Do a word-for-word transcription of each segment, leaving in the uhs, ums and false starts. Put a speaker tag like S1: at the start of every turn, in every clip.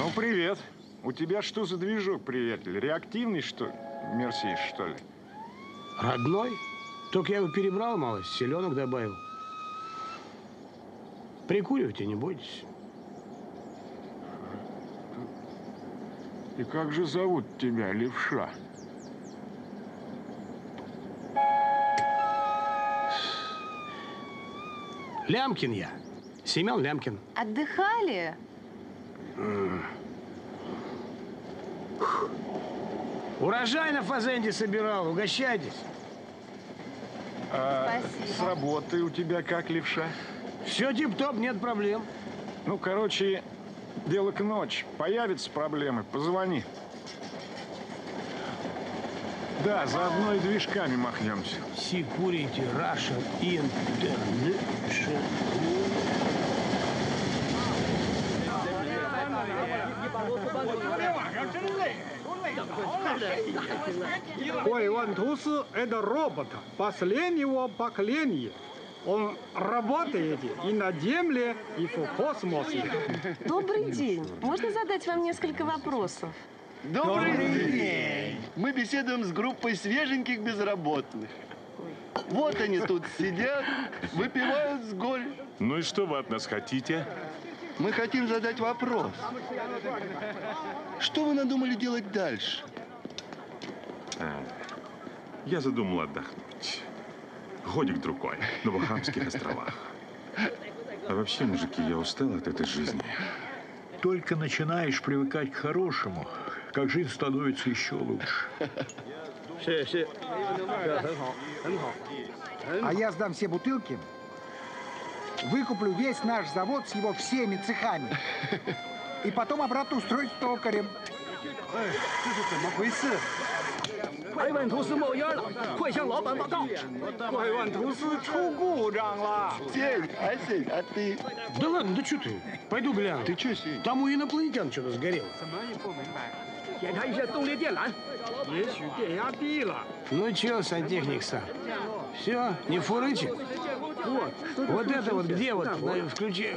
S1: Ну, привет. У тебя что за движок, приятель? Реактивный, что ли? Мерседес, что ли?
S2: Родной? Только я его перебрал мало, селенок добавил. Прикуривайте, не бойтесь.
S1: И как же зовут тебя, левша?
S2: Лямкин я. Семен Лямкин.
S3: Отдыхали?
S2: Урожай на фазенде собирал. Угощайтесь.
S1: А
S3: Спасибо.
S1: с работой у тебя как, левша?
S2: Все тип-топ, нет проблем.
S1: Ну, короче, дело к ночи. Появятся проблемы, позвони. Да, заодно и движками махнемся.
S2: Security Russia International.
S4: Ой, Иван Тусы – это робот последнего поколения. Он работает и на Земле, и в космосе.
S3: Добрый день. Можно задать вам несколько вопросов?
S5: Добрый день! Мы беседуем с группой свеженьких безработных. Вот они тут сидят, выпивают с голь.
S6: Ну и что вы от нас хотите?
S5: Мы хотим задать вопрос. Что вы надумали делать дальше?
S6: А, я задумал отдохнуть. Годик-другой на Бахамских островах. А вообще, мужики, я устал от этой жизни.
S7: Только начинаешь привыкать к хорошему, как жизнь становится еще лучше.
S8: А я сдам все бутылки, выкуплю весь наш завод с его всеми цехами. И потом обратно устроить токарем.
S5: 怎么回事？
S4: 百万图斯冒烟了，快向老板报告！百万图斯出故障了。
S5: Сень, а Сень, а ты?
S2: Да ладно, да что ты? Пойду гляну.
S5: Ты что, Сень?
S2: Там у инопланетян что-то сгорело.
S4: 检查一下动力电缆，也许电压低了。
S2: Ну чё, сантехник сам? Все, не фурычит?
S4: Вот,
S2: Вот это вот где вот? На, включи.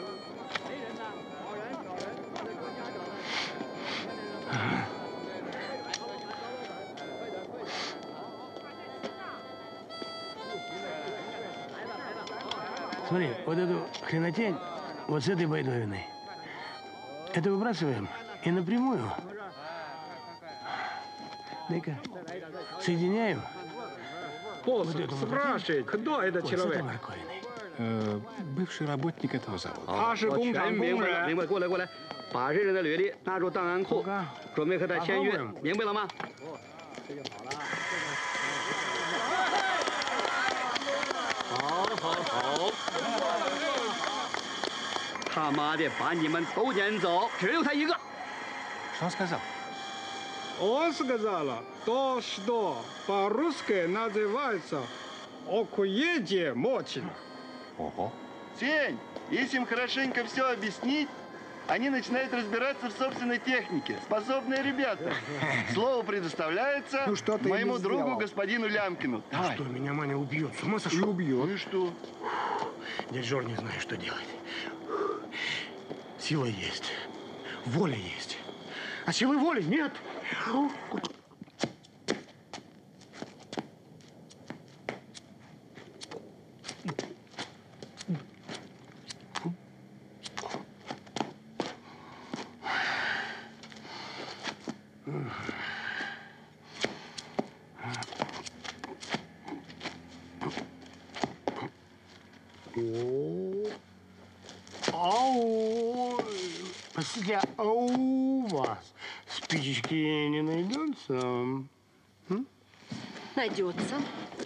S2: Смотри, вот эту хренотень вот с этой байдовиной. Это выбрасываем и напрямую. Дай-ка. Соединяем.
S4: Босс
S2: Вот это вот.
S4: спрашивает, кто этот
S2: Вот с этой
S4: человек?
S2: морковиной.
S9: Э, бывший работник этого завода.
S4: 他是工厂工
S10: 明
S4: 人。
S10: 白，过来过来，把这人的履历拿入档案库，准备和他签约，明白了吗？好，好，好。他妈的，把你们都撵走，只留他一个。
S9: Что он сказал?
S4: Он сказал, то, что по-русски называется «окуеде мочин».
S9: Ого.
S5: Сень, если им хорошенько все объяснить, они начинают разбираться в собственной технике. Способные ребята. Слово предоставляется
S8: Ну, что ты
S5: моему
S8: ему
S5: другу,
S8: сделал?
S5: господину Лямкину. Давай.
S2: Что, меня Маня убьет? С ума
S5: И
S2: сошел?
S5: убьет. Ну и что?
S2: Дядь Жор, не знаю, что делать. Сила есть, воля есть. А силы воли нет. Ау, простите, а у вас спичечки не найдется? М?
S3: Найдется.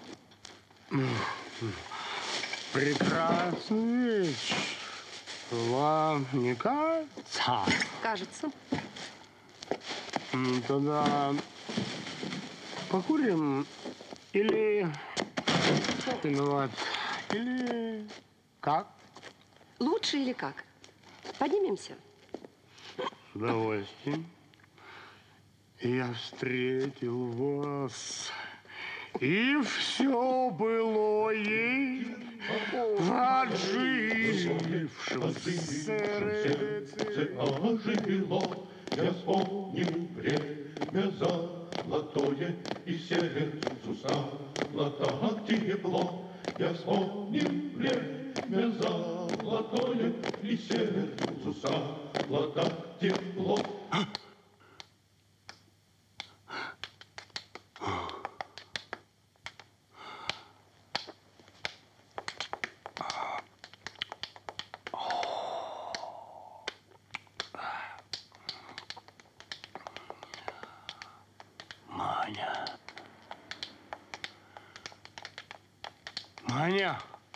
S2: Прекрасный вечер. Вам не кажется?
S3: Кажется.
S2: М, Тогда покурим или... Вот, или как?
S3: Лучше или как? Поднимемся.
S2: С удовольствием. Я встретил вас, и все было ей в отжившем сердце.
S11: я вспомню время золотое, и сердцу стало так тепло. Я вспомню время золотое, и сердцу стало так тепло.
S2: Маня. Маня.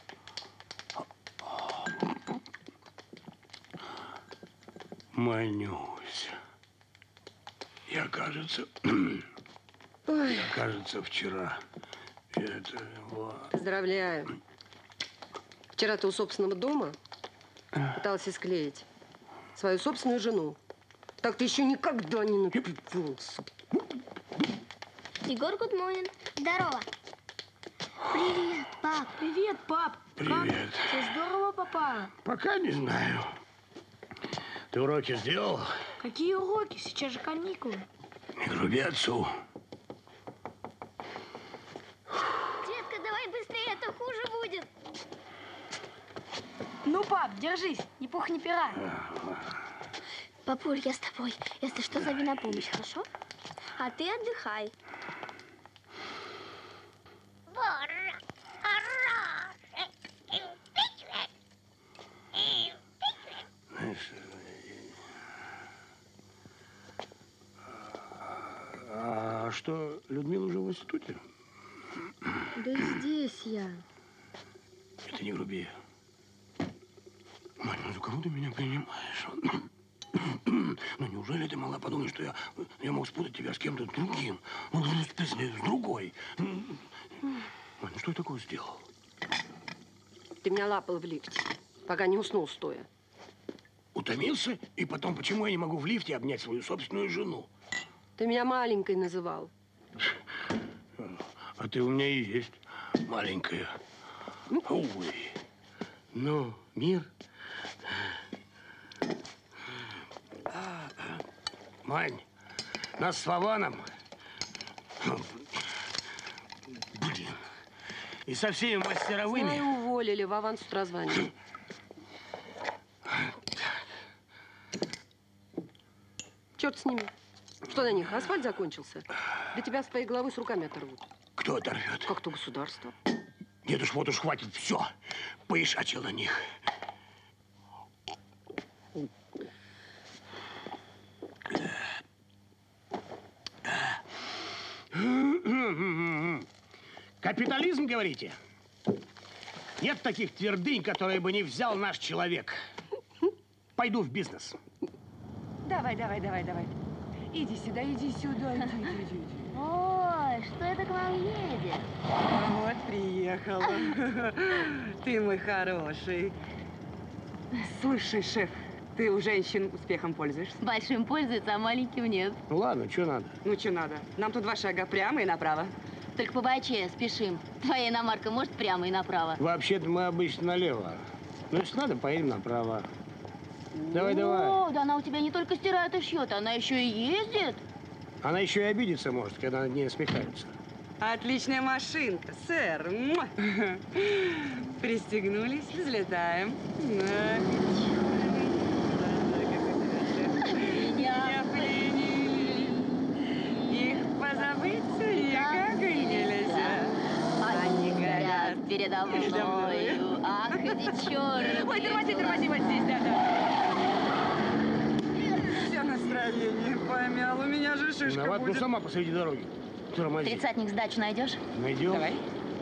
S2: Манюсь. Я, кажется,
S3: Ой.
S2: я, кажется, вчера это вот.
S3: Поздравляю. Вчера ты у собственного дома пытался склеить свою собственную жену. Так ты еще никогда не напивался.
S12: Егор, good morning. Здорово. Привет, пап.
S13: Привет, пап.
S2: Привет.
S13: Как? Все здорово, папа?
S2: Пока не знаю. Ты уроки сделал?
S13: Какие уроки? Сейчас же каникулы.
S2: Не груби отцу.
S12: Детка, давай быстрее, а то хуже будет.
S13: Ну, пап, держись, ни пух, ни пера.
S12: Папуль, я с тобой. Если что, зови на помощь, хорошо? А ты отдыхай.
S2: А что, Людмила уже в институте?
S3: Да здесь я.
S2: Это не груби. Мать, ну за кого ты меня принимаешь? Ну неужели ты могла подумать, что я, я мог спутать тебя с кем-то другим? Ну, с, с, с другой. Мать, ну что я такое сделал?
S3: Ты меня лапал в лифте, пока не уснул стоя.
S2: Утомился? И потом, почему я не могу в лифте обнять свою собственную жену?
S3: Ты меня маленькой называл.
S2: А ты у меня и есть маленькая. Ой. Ну, мир. Мань, нас с Вованом, блин, и со всеми мастеровыми.
S3: Знаю, уволили, Вован с утра звонил. Черт с ними. Что на них, асфальт закончился? Да тебя с твоей головы с руками оторвут.
S2: Кто оторвет?
S3: Как то государство.
S2: Нет уж, вот уж хватит, все. Поишачил на них. Капитализм, говорите? Нет таких твердынь, которые бы не взял наш человек. Пойду в бизнес.
S14: Давай, давай, давай, давай. Иди сюда, иди сюда, иди, иди, иди.
S12: Ой, что это к нам едет?
S14: Вот, приехала. Ты мой хороший. Слушай, шеф, ты у женщин успехом пользуешься?
S15: Большим пользуется, а маленьким нет.
S2: Ну ладно, что надо?
S14: Ну, что надо? Нам тут два шага прямо и направо.
S15: Только по Баче спешим. Твоя иномарка может прямо и направо?
S2: Вообще-то мы обычно налево. Ну, если надо, поедем направо. Давай, давай.
S15: О, да она у тебя не только стирает и шьет, она еще и ездит.
S2: Она еще и обидеться может, когда над ней насмехаются.
S14: Отличная машинка, сэр. Муа. Пристегнулись, взлетаем.
S15: Меня
S14: пленили. Их позабыть никак и нельзя.
S15: Они горят передо мною. Ах, эти черные.
S14: Ой, тормози, тормози, вот здесь, да-да. Все настроение помял, у меня же шишка
S2: Виноват,
S14: будет.
S2: ну сама посреди дороги. Тормози.
S15: Тридцатник сдачу найдешь?
S2: Найдем.
S14: Давай.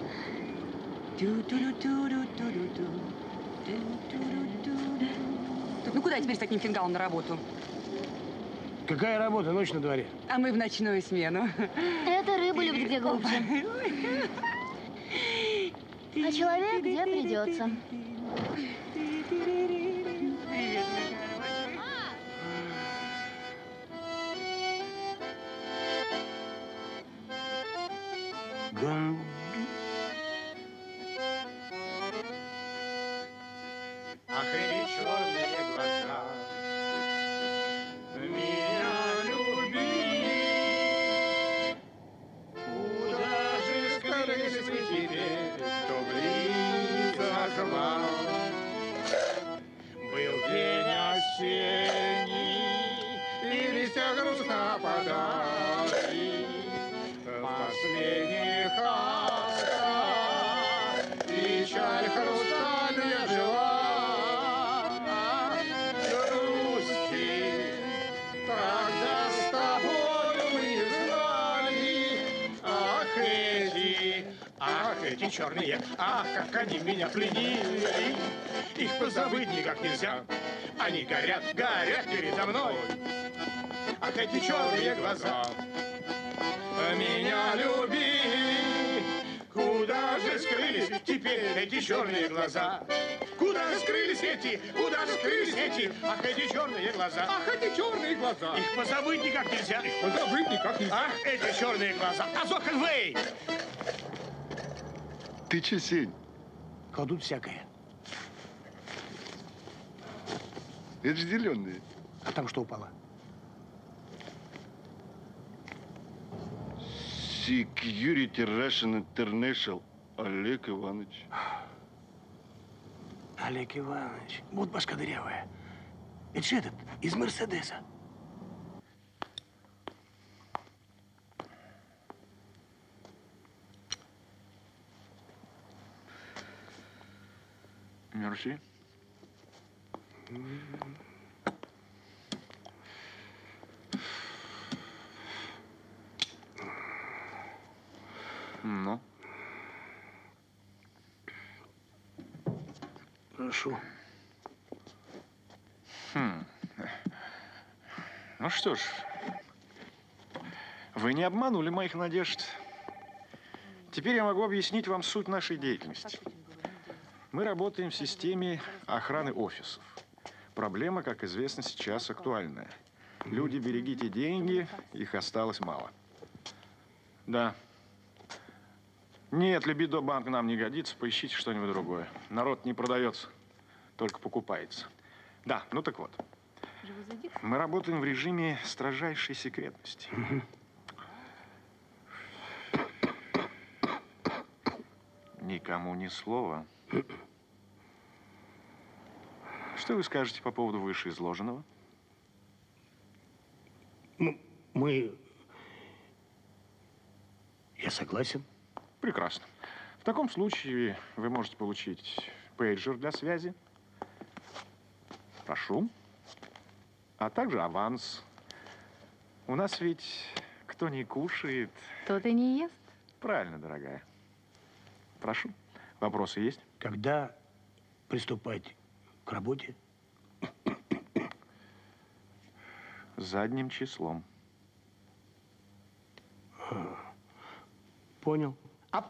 S14: Ну куда теперь с таким фингалом на работу?
S2: Какая работа? Ночь на дворе.
S14: А мы в ночную смену.
S15: Это рыба любит где глубже. А человек где придется.
S2: Ган...
S16: Ах, эти черные глаза меня эти черные, ах, как они меня пленили. Их позабыть никак нельзя. Они горят, горят передо мной. Ах, эти черные глаза меня любили. Куда же скрылись теперь эти черные глаза? Куда же скрылись эти? Куда же скрылись эти? Ах, эти черные глаза! Ах, эти черные глаза! Их позабыть никак нельзя! Их позабыть никак нельзя! Ах, эти черные глаза! Азокенвей!
S5: Ты че, Сень?
S2: Кладут всякое.
S5: Это же зеленые.
S2: А там что упало?
S5: Security Russian International. Олег Иванович.
S2: Олег Иванович. Вот башка дырявая. Это же этот, из Мерседеса.
S1: Мерси. Ну?
S2: Прошу.
S1: Хм. Ну что ж, вы не обманули моих надежд. Теперь я могу объяснить вам суть нашей деятельности. Мы работаем в системе охраны офисов. Проблема, как известно, сейчас актуальная. Люди, берегите деньги, их осталось мало. Да. Нет, Либидо-банк нам не годится, поищите что-нибудь другое. Народ не продается, только покупается. Да, ну так вот. Мы работаем в режиме строжайшей секретности. Никому ни слова. Что вы скажете по поводу вышеизложенного?
S2: Ну, мы... Я согласен.
S1: Прекрасно. В таком случае вы можете получить пейджер для связи. Прошу. А также аванс. У нас ведь кто не кушает...
S14: Тот и не ест.
S1: Правильно, дорогая. Прошу. Вопросы есть?
S2: Когда приступать к работе?
S1: Задним числом.
S2: Понял. А...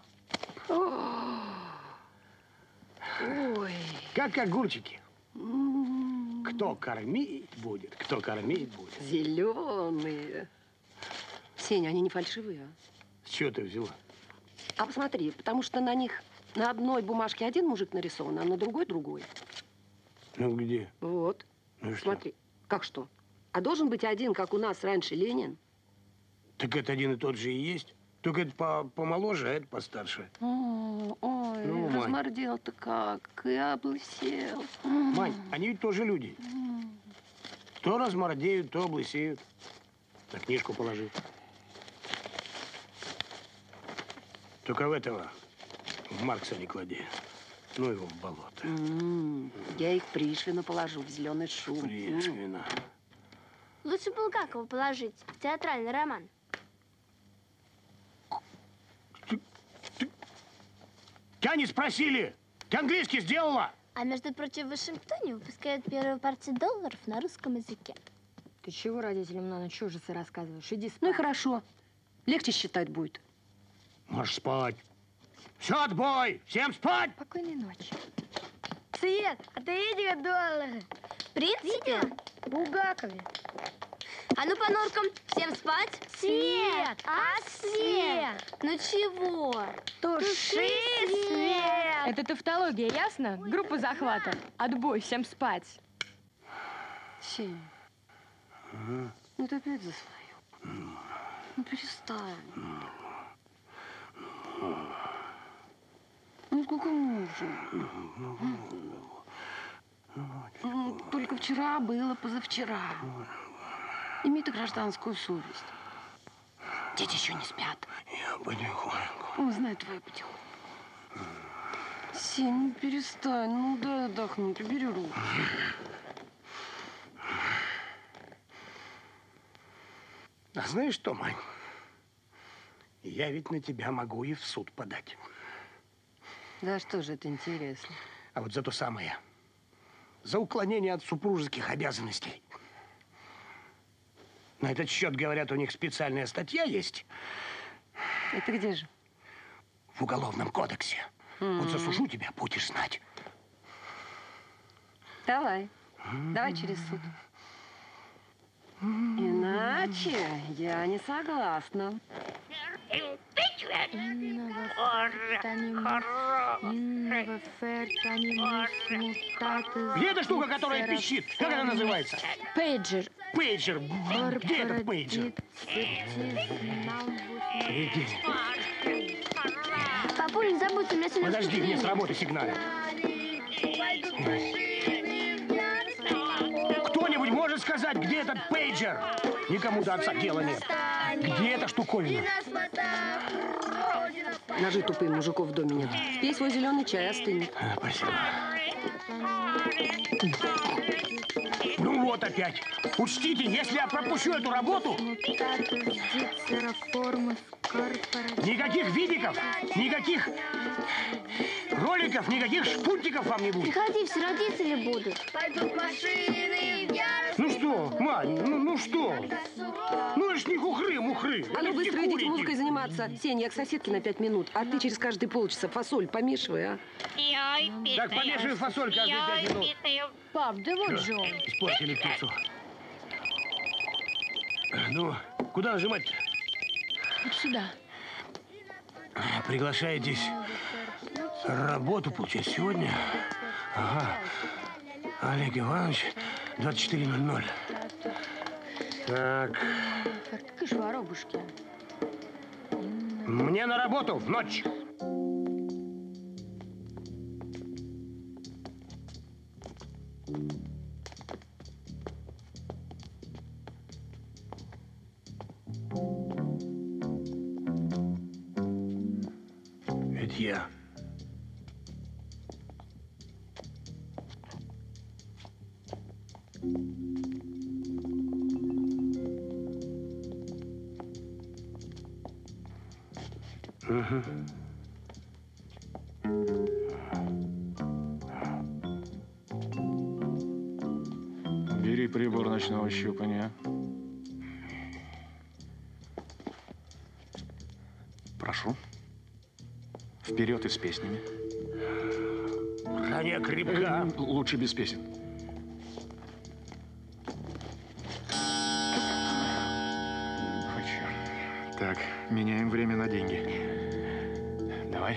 S3: Ой.
S2: Как огурчики. Кто кормить будет, кто кормить будет.
S3: Зеленые. Сеня, они не фальшивые, а?
S2: С чего ты взяла?
S3: А посмотри, потому что на них на одной бумажке один мужик нарисован, а на другой другой.
S2: Ну где?
S3: Вот.
S2: Ну что?
S3: Смотри. Как что? А должен быть один, как у нас раньше Ленин.
S2: Так это один и тот же и есть. Только это по помоложе, а это постарше.
S3: О, ой,
S2: Ну, Мань.
S3: размордел-то как, и облысел.
S2: Мань, они ведь тоже люди. То размордеют, то облысеют. На книжку положи. Только в этого, в Маркса не клади. Ну его в болото.
S3: М-м, я их Пришвина положу в зеленый шум.
S2: Пришвина.
S12: Лучше Булгакова положить. Театральный роман.
S2: Тебя не спросили! Ты английский сделала?
S12: А между прочим, в Вашингтоне выпускают первую партию долларов на русском языке.
S14: Ты чего родителям на ночь ужасы рассказываешь? Иди спать.
S3: Ну и хорошо. Легче считать будет.
S2: Можешь спать. Все, отбой! Всем спать!
S14: Спокойной ночи.
S13: Свет, а ты видела доллары?
S12: В принципе,
S13: Булгакове.
S12: а ну по норкам, всем спать.
S13: Свет!
S12: А, свет! Ну чего?
S13: Туши свет!
S14: Это тавтология, ясно? Группа захвата. Отбой, всем спать.
S3: Сень, ну ты опять за свое. Ну перестань. Ну сколько можно? Ну, только вчера было позавчера. Имей ты гражданскую совесть. Дети еще не спят.
S2: Я потихоньку.
S3: Он знает твою потихоньку. Сень, ну перестань, ну дай отдохнуть, убери руку.
S2: А знаешь что, Мань? Я ведь на тебя могу и в суд подать.
S3: Да что же это интересно?
S2: А вот за то самое. За уклонение от супружеских обязанностей. На этот счет, говорят, у них специальная статья есть.
S3: Это где же?
S2: В Уголовном кодексе. Mm-hmm. Вот засужу тебя, будешь знать.
S3: Давай. Mm-hmm. Давай через суд. Mm-hmm. Иначе я не согласна.
S2: Где эта штука, которая пищит? Как она называется?
S13: Пейджер.
S2: Пейджер. Где этот пейджер? Иди.
S12: Папуль, не забудь, у меня сегодня...
S2: Подожди, мне с работы сигналят. Кто-нибудь может сказать, где этот пейджер? Никому до отца дела нет. Где эта штуковина?
S3: Ножи тупые, мужиков в доме нет. Пей свой зеленый чай, остынет.
S2: А, спасибо. Ну вот опять. Учтите, если я пропущу эту работу, никаких видиков, никаких роликов, никаких шпунтиков вам не будет.
S12: Приходи, все родители будут.
S13: Пойдут машины в ярость.
S2: Ну что, Мань, ну, ну что? Ну это ж не хухры, мухры.
S3: А ну быстро идите музыкой заниматься. Сень, я к соседке на пять минут, а ты через каждые полчаса фасоль помешивай, а?
S2: Так, помешивай фасоль каждые пять минут.
S13: Пап, да вот же он.
S2: Испортили птицу. Ну, куда нажимать-то?
S13: Вот сюда.
S2: Приглашаетесь работу получать сегодня? Ага. Олег Иванович, двадцать четыре ноль ноль. Так.
S13: Как же воробушки.
S2: Мне на работу в ночь. Это я. Угу.
S1: Бери прибор ночного щупания. Прошу. Вперед и с песнями.
S2: Броня крепка.
S1: Лучше без песен. Ой, черт. Так, меняем время на деньги. Давай.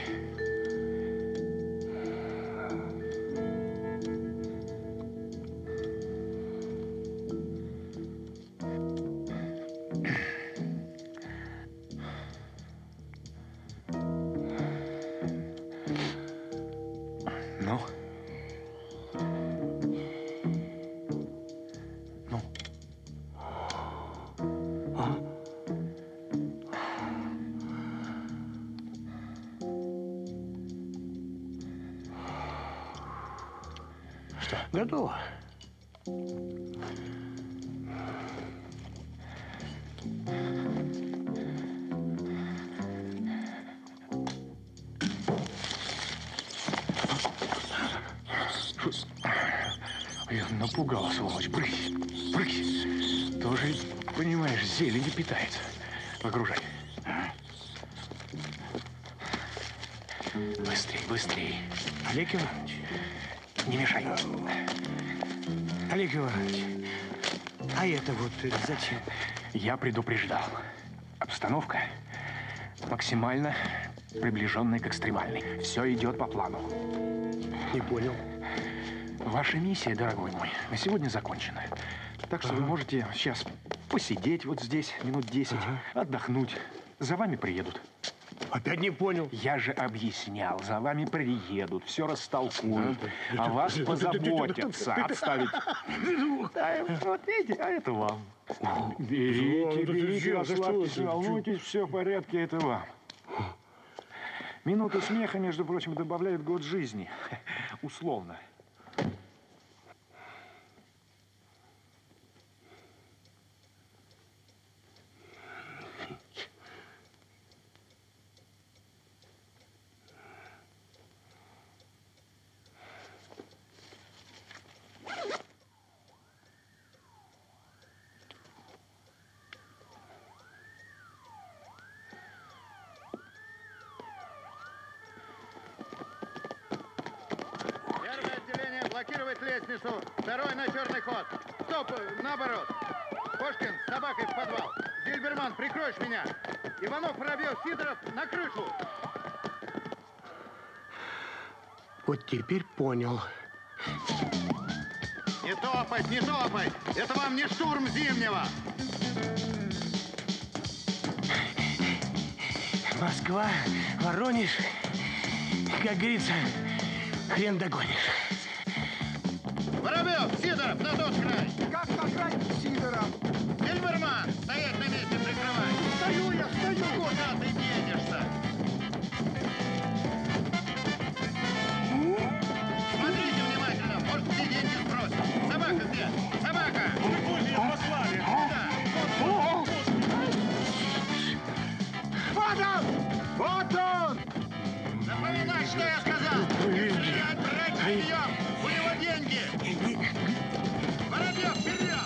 S1: Ну? Ну?
S2: А?
S1: Что?
S2: Готово.
S1: Я напугал, сволочь. Брысь, брысь. Тоже, понимаешь, зелень питается. Погружай. Быстрей, быстрей.
S2: Олег Иванович.
S1: Не мешай.
S2: Олег Иванович, а это вот зачем?
S1: Я предупреждал. Обстановка максимально приближенная к экстремальной. Все идет по плану.
S2: Не понял.
S1: Ваша миссия, дорогой мой, на сегодня закончена. Так что ага. вы можете сейчас посидеть вот здесь минут десять, ага. отдохнуть. За вами приедут.
S2: Опять не понял.
S1: Я же объяснял, за вами приедут, все растолкуют, о вас позаботятся. Отставить. Вот видите, а это вам. Берите, берите, расслабьтесь, не волнуйтесь, все в порядке, это вам. Минута смеха, между прочим, добавляет год жизни. Условно.
S16: черный ход. Стоп, наоборот. Кошкин с собакой в подвал. Зильберман, прикроешь меня. Иванов, Воробьев, Сидоров на крышу.
S2: Вот теперь понял.
S16: Не топать, не топать. Это вам не штурм Зимнего.
S2: Москва, Воронеж, как говорится, хрен догонишь.
S16: Воробьев, Сидоров, на тот край.
S8: Как на край, Сидоров?
S16: Зильберман, стоять на месте, прикрывай.
S8: Стою я, стою.
S16: Куда ты денешься? Смотрите внимательно, может, все деньги сбросят. Собака где? Собака! Пусть ее послали. Да.
S8: Вот он! Вот он!
S16: Запоминай, что я сказал! Не стрелять, брать прием! У него деньги! Воробьев, вперед!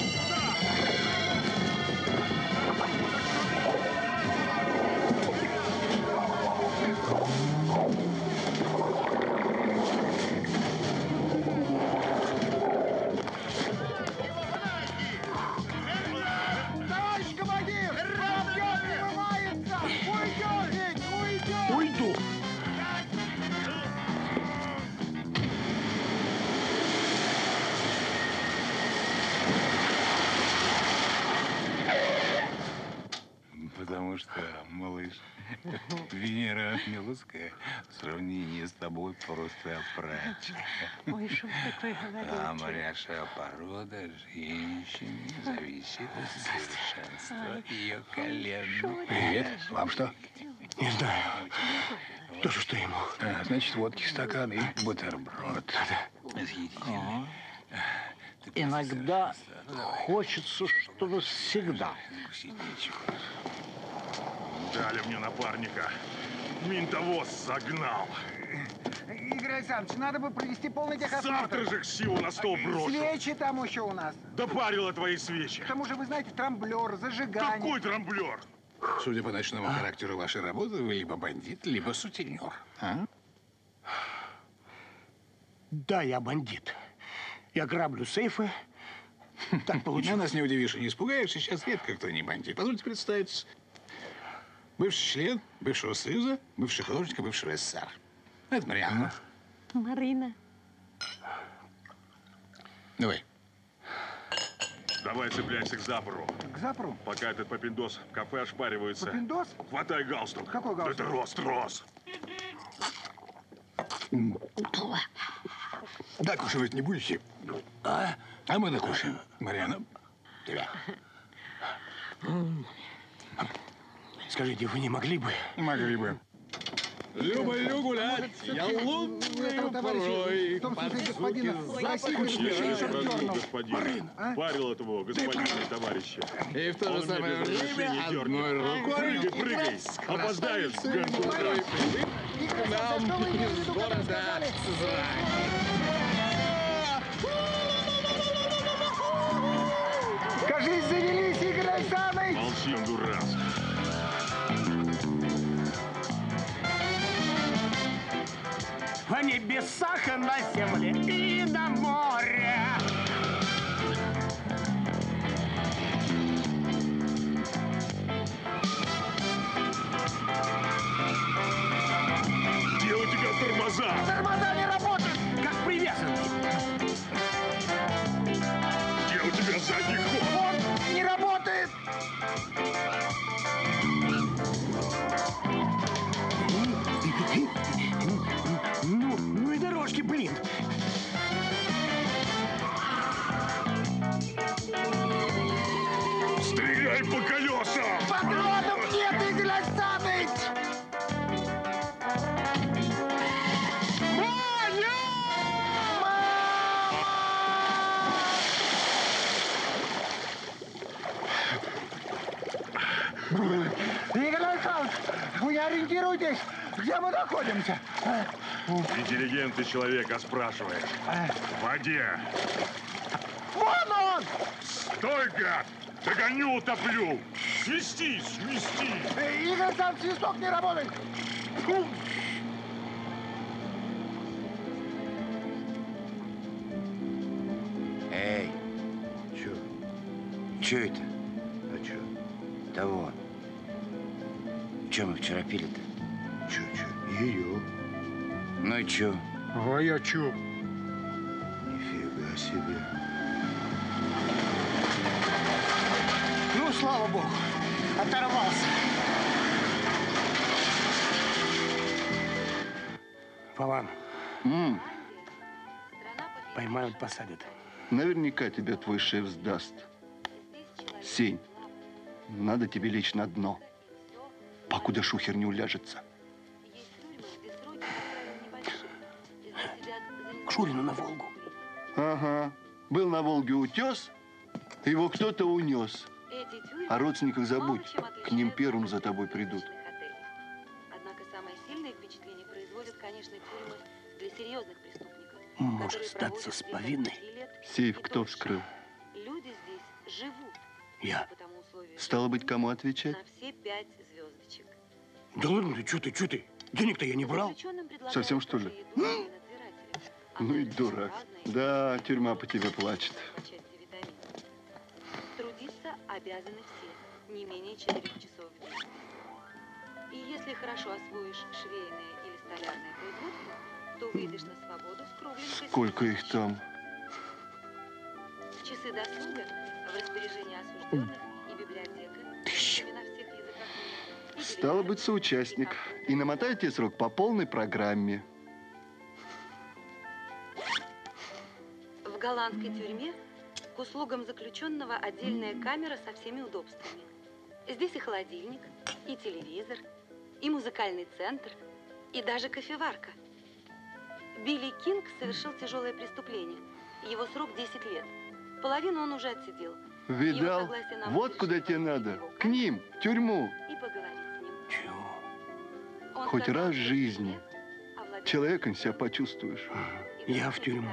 S8: Товарищ командир! Воробьев вырывается! Уйдет ведь! Уйдет!
S2: Уйду!
S9: Потому что, малыш, Венера Милоцкая в сравнении с тобой просто прач.
S14: Ой, что вы такое говорите?
S9: А моряшая порода женщины зависит от совершенства ее колен.
S2: Привет. Вам что? Не знаю. Тоже что ему?
S9: А, значит, водки стакан и бутерброд.
S7: Ага. Иногда хочется, чтобы всегда.
S6: Дали мне напарника. Ментовоз согнал.
S8: Игорь Александрович, надо бы провести полный техосмотр.
S6: Завтра же ксиву на стол брошу.
S8: Свечи там еще у нас.
S6: Допарила твои свечи.
S8: К тому же, вы знаете, трамблер, зажигание.
S6: Какой трамблер?
S9: Судя по ночному характеру вашей работы, вы либо бандит, либо сутенер. А?
S2: Да, я бандит. Я граблю сейфы. Так получилось.
S9: Нас не удивишь и не испугаешь, сейчас редко кто не бандит. Позвольте представиться. Бывший член бывшего союза, бывший художник, бывшего СССР. Это Марианна.
S14: Марина.
S9: Давай.
S6: Давай цепляйся к запору.
S8: К запору?
S6: Пока этот попиндос в кафе ошпаривается.
S8: Попиндос?
S6: Хватай галстук.
S8: Какой галстук?
S6: Это рост, рост.
S9: Да, кушать не будете? А? А мы докушаем. Марьяна, тебя.
S2: Скажите, вы не могли бы?
S9: Могли бы.
S7: Люблю гулять, я лунную порой.
S8: В том смысле, господина,
S6: Господин, парил этого господина и товарища.
S9: И в то же самое время одной рукой
S6: Прыгай, прыгай. Опоздаешь,
S9: второй к нам из города
S8: Кажись, завелись, Игорь Александрович!
S6: Молчи, он дурак.
S2: В небесах, на земле и на море.
S6: Где у тебя тормоза?
S8: Тормоза не работают!
S2: Как привязаны.
S6: Где у тебя задний ход?
S8: Он не работает!
S2: Ну, ну и дорожки, блин.
S6: Стреляй по колесам!
S8: Патронов нет, Игорь Александрович!
S2: Маня!
S8: Игорь Александрович, вы не ориентируйтесь, где мы находимся?
S6: Интеллигентный человек, а спрашивает. В воде.
S8: Вон он!
S6: Стой, гад! Догоню, утоплю! Свисти, свисти!
S8: Э, Игорь Александрович, свисток не работает! Фу.
S17: Че это? А че? Того. Чем мы вчера пили-то?
S7: Че, че? Ее.
S17: Ну и че?
S7: А я че?
S17: Нифига себе.
S18: Ну, слава богу, оторвался.
S2: Вован.
S5: М.
S2: Поймают, посадят.
S5: Наверняка тебя твой шеф сдаст. Сень, надо тебе лечь на дно, покуда шухер не уляжется.
S2: К Шурину на Волгу.
S5: Ага. Был на Волге утес, его кто-то унес. О родственниках забудь, к ним первым за тобой придут.
S19: Однако самое сильное впечатление производят, конечно, тюрьмы для серьезных преступников.
S2: Может статься с повинной.
S5: Сейф кто вскрыл?
S19: Люди здесь живут.
S2: Я.
S5: Стало быть, кому отвечать?
S19: На все пять звездочек.
S2: Да ладно, ты что ты, что ты? Денег-то я не брал.
S5: Совсем что ли? Ну и дурак. Да, тюрьма по тебе плачет.
S19: Трудиться обязаны все, не менее четырех часов в день. И если хорошо освоишь швейное или столярное производство, то выйдешь на свободу с кругленькой...
S5: Сколько их там?
S19: Часы досуга в распоряжении осужденных и библиотека. На всех языках мира.
S5: Стало быть, соучастник. И намотаю тебе срок по полной программе.
S19: В голландской тюрьме к услугам заключенного отдельная камера со всеми удобствами. Здесь и холодильник, и телевизор, и музыкальный центр, и даже кофеварка. Билли Кинг совершил тяжелое преступление. Его срок десять лет. Половину он уже отсидел.
S5: Видал? Вот куда тебе надо. К ним, в тюрьму.
S19: И поговорить с ним.
S2: Чего?
S5: Хоть раз в жизни человеком себя почувствуешь.
S2: Я в тюрьму.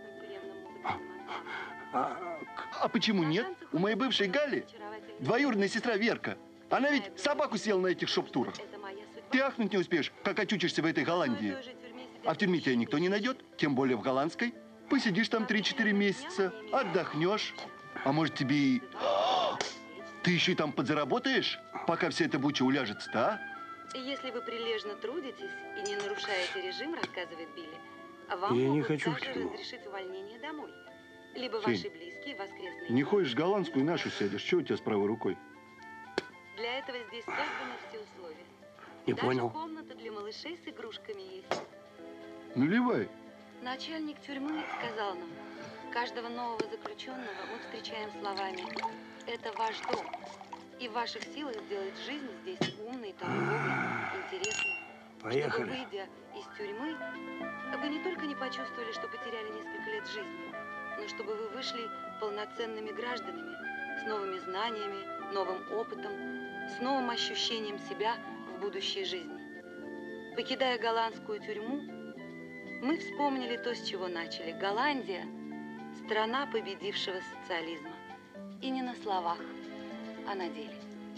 S5: А, а почему нет? У моей бывшей Гали двоюродная сестра Верка. Она ведь собаку съела на этих шоп-турах. Ты ахнуть не успеешь, как очутишься в этой Голландии. А в тюрьме тебя никто не найдет, тем более в голландской. Посидишь там три-четыре месяца, отдохнешь. А может тебе и... Ты еще и там подзаработаешь, пока вся эта буча уляжется-то, а?
S19: Если вы прилежно трудитесь и не нарушаете режим, рассказывает Билли, вам
S2: Я не
S19: могут
S2: хочу в
S19: даже
S2: тюрьму.
S19: разрешить увольнение домой. Либо
S5: Сень,
S19: ваши близкие в воскресные
S5: Не
S19: дни.
S5: ходишь в голландскую, нашу сядешь. Что у тебя с правой рукой?
S19: Для этого здесь созданы все условия.
S2: Не
S19: Даже
S2: понял.
S19: комната для малышей с игрушками есть.
S5: Наливай.
S19: Начальник тюрьмы сказал нам, каждого нового заключенного мы встречаем словами «Это ваш дом». И в ваших силах сделать жизнь здесь умной, толковой, интересной.
S2: Поехали.
S19: Чтобы, выйдя из тюрьмы, вы не только не почувствовали, что потеряли несколько лет жизни, но чтобы вы вышли полноценными гражданами, с новыми знаниями, новым опытом, с новым ощущением себя в будущей жизни. Покидая голландскую тюрьму, мы вспомнили то, с чего начали. Голландия – страна победившего социализма. И не на словах, а на деле.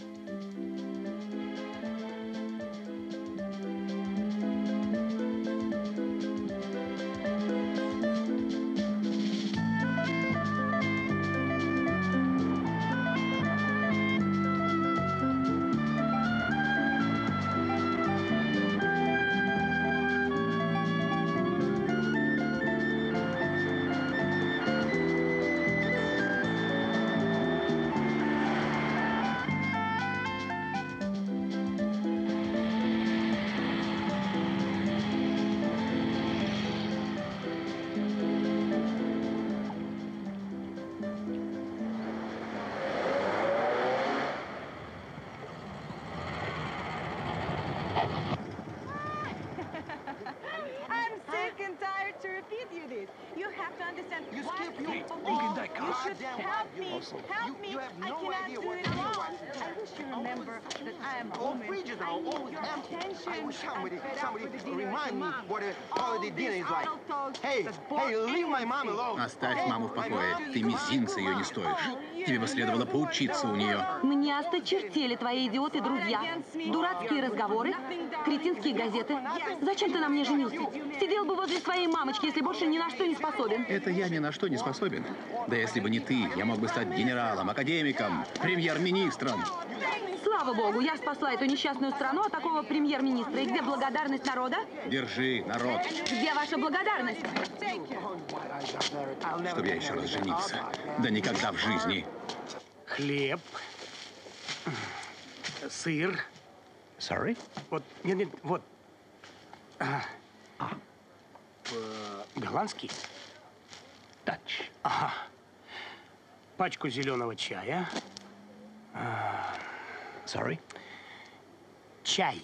S14: I'm sick and tired to repeat you this. You have to understand
S18: You
S14: what
S18: skip, you
S14: is
S18: fucking
S14: wrong.
S18: that
S14: You should
S18: goddamn
S14: help
S18: right.
S14: me.
S18: Also,
S14: Help
S18: you-
S14: me.
S18: you have
S14: I
S18: no
S14: cannot
S18: idea
S14: do
S18: what
S14: it
S18: you're
S14: alone.
S18: watching.
S14: I wish you remember that I am a
S18: All
S14: woman.
S18: fridges
S14: I
S18: are
S14: need
S18: always
S14: your
S18: empty.
S14: attention.
S18: I wish
S14: I'm
S18: somebody,
S14: fed up
S18: somebody
S14: with the dinner
S18: remind me
S14: at your
S18: what a
S14: mom.
S18: holiday
S14: All
S18: dinner
S14: these
S18: is like.
S14: idle talks
S18: Hey,
S14: that bore
S18: hey, leave my mom
S14: anything.
S18: alone.
S20: Оставь маму в покое. Ты мизинца ее не стоишь. Тебе бы следовало поучиться у нее.
S21: Мне осточертели твои идиоты-друзья. Дурацкие разговоры, кретинские газеты. Зачем ты на мне женился? Сидел бы возле своей мамочки, если больше ни на что не способен.
S20: Это я ни на что не способен. способен. Да если бы не ты, я мог бы стать генералом, академиком, премьер-министром.
S21: Слава богу, я спасла эту несчастную страну от такого премьер-министра. И где благодарность народа?
S20: Держи, народ.
S21: Где ваша благодарность?
S20: Чтоб я еще раз женился. Да никогда в жизни.
S2: Хлеб. Сыр.
S20: Sorry?
S2: Вот, нет, нет, вот. А. А. Голландский?
S20: Dutch.
S2: Ага. Пачку зеленого чая.
S20: Sorry?
S2: Чай.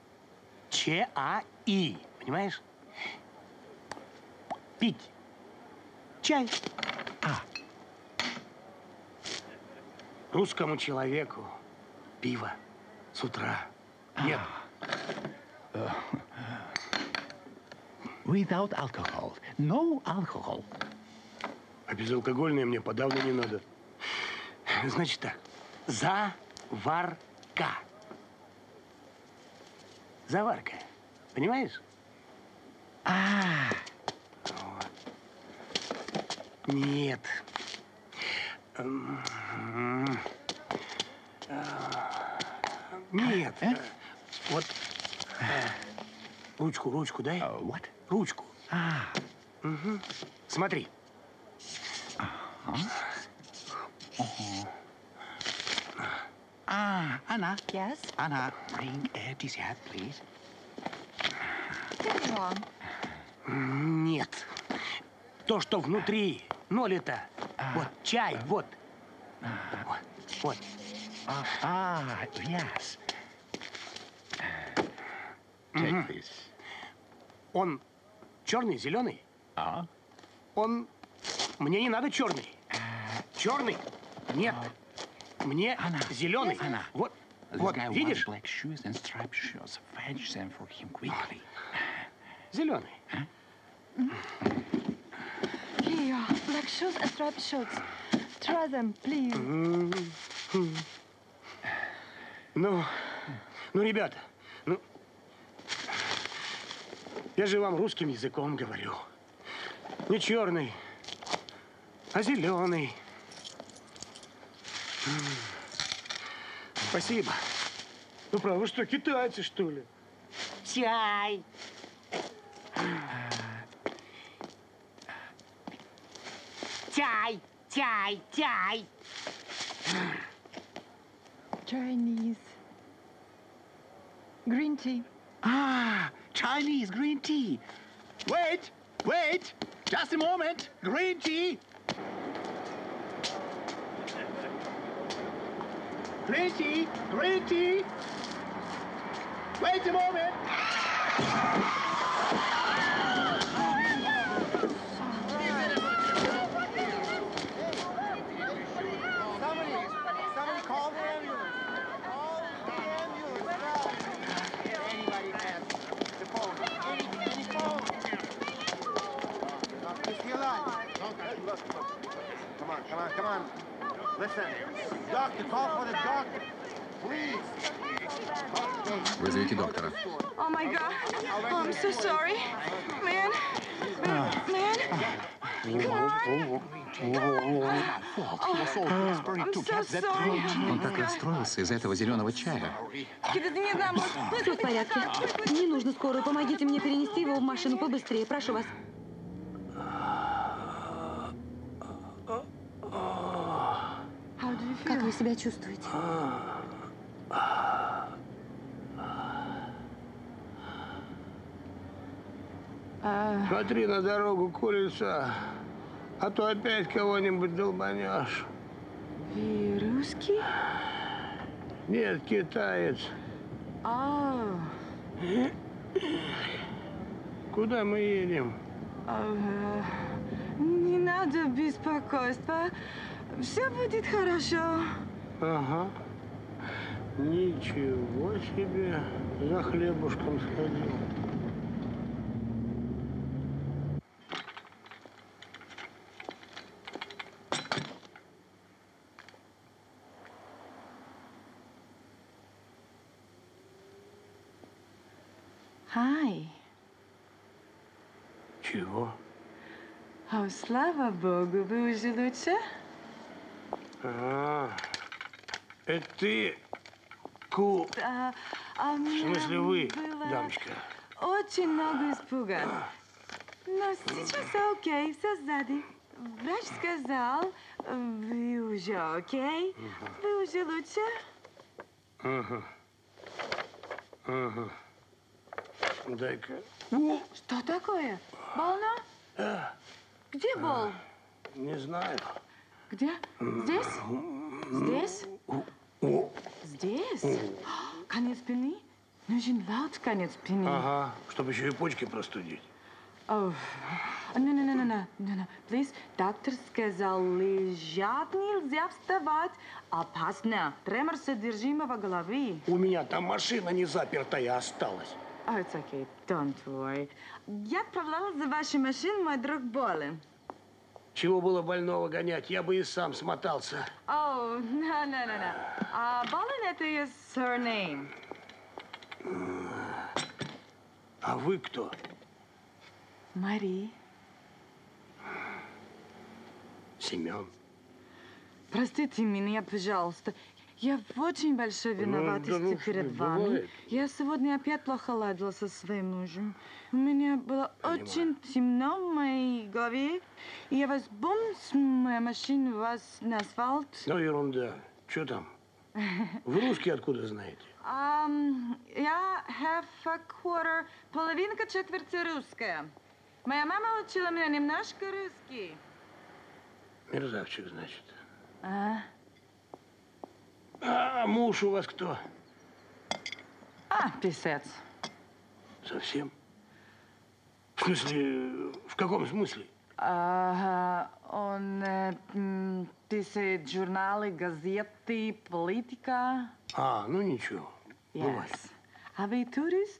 S2: Ч-А-И. Понимаешь? Пить. Чай.
S20: А.
S2: Русскому человеку пиво с утра. Нет.
S20: Uh, without alcohol. No alcohol.
S2: А безалкогольное мне подавно не надо. Значит так. Заварка. Заварка. Понимаешь?
S20: А.
S2: Вот. Нет. Нет.
S20: Э?
S2: Вот. Ручку, ручку дай.
S20: Uh, what?
S2: Ручку.
S20: А.
S2: Угу. Смотри.
S20: Ага. Uh-huh. Ah, Anna.
S13: Yes?
S20: Anna, bring a dessert, please.
S13: What's wrong?
S2: Нет. То, что внутри. Ноль-то. Вот, чай, вот. Вот. Вот.
S20: Ah, ah, yes. Take,
S2: Мгм.
S20: please.
S2: Он черный, зеленый?
S20: А?
S2: Он... Мне не надо черный. Черный? Нет. Мне зеленый.
S20: Anna.
S2: Вот.
S20: This
S2: Вот,
S20: guy
S2: видишь?
S20: wants black shoes and striped shirts. Fetch them for him quickly.
S2: Зеленый.
S13: Here, black shoes and striped shirts. Try them, please.
S2: Ну, ну, ребята, ну, я же вам русским языком говорю. Не черный, а зеленый. Спасибо. Ну, правда, вы что, китайцы, что ли? Чай. Чай, чай, чай.
S13: Chinese. Green tea.
S20: Ah, Chinese green tea. Wait, wait, just a moment. Green tea. Green tea, green tea. Wait a moment.
S18: Somebody call the ambulance. Call the ambulance. Anybody has the phone. Any, any phone. Is he alive? Come on, come on, come on. Listen. Doctor, call for the doctor. Please.
S20: Вызовите доктора.
S13: Oh my God. Oh, I'm so sorry. Man. Man. Man. Come on. I'm so sorry.
S20: Он так расстроился из-за этого зеленого чая.
S21: Все в порядке. Не нужно скорую. Помогите мне перенести его в машину побыстрее. Прошу вас. Как вы себя чувствуете?
S2: Смотри на дорогу, курица, а то опять кого-нибудь долбанешь.
S13: Вы русский?
S2: Нет, китаец.
S13: А,
S2: Куда мы едем?
S13: а, не надо беспокойства. Все будет хорошо.
S2: Ага. Ничего себе. За хлебушком сходил.
S13: Hi.
S2: Чего?
S14: О, слава богу, вы уже лучше?
S2: А, это ты, Ку...
S14: А, а
S2: В смысле вы,
S14: было
S2: дамочка?
S14: очень много испуга. Но сейчас окей, все сзади. Врач сказал, вы уже окей, вы уже лучше.
S2: Ага. Ага. Дай-ка.
S14: Что такое? Больно?
S2: А,
S14: Где бол?
S2: не знаю.
S14: Где? Здесь? Здесь? Здесь? Конец спины? Нужен лад конец спины.
S2: Ага, чтобы еще и почки простудить.
S14: Oh, no, no, no, no, no, no, no. Please, доктор сказал, лежать нельзя вставать. Опасно. Тремор содержимого головы.
S2: У меня там машина не запертая осталась.
S14: Oh, it's okay. Don't worry. Я отправляла за вашей машиной, мой друг болен.
S2: Чего было больного гонять? Я бы и сам смотался.
S14: Oh, no, no, no, no. А болен это ее surname.
S2: А вы кто?
S14: Мари.
S2: Семен.
S14: Простите меня, пожалуйста. Я в очень большой виноватости
S2: да ну,
S14: перед
S2: что,
S14: вами.
S2: бывает.
S14: Я сегодня опять плохо ладила со своим мужем. У меня было Понимаю. очень темно в моей голове. И я вас бум с моей машины вас на асфальт.
S2: Ну, ерунда. Что там? Вы русский откуда знаете?
S14: Um, я half a quarter, половинка четверти русская. Моя мама учила меня немножко русский.
S2: Мерзавчик, значит.
S14: А?
S2: А муж у вас кто?
S14: А, писец.
S2: Совсем? В смысле, в каком смысле?
S14: А, он э, м, пишет журналы, газеты, политика.
S2: А, ну ничего. Бывает.
S14: Yes. А вы турист?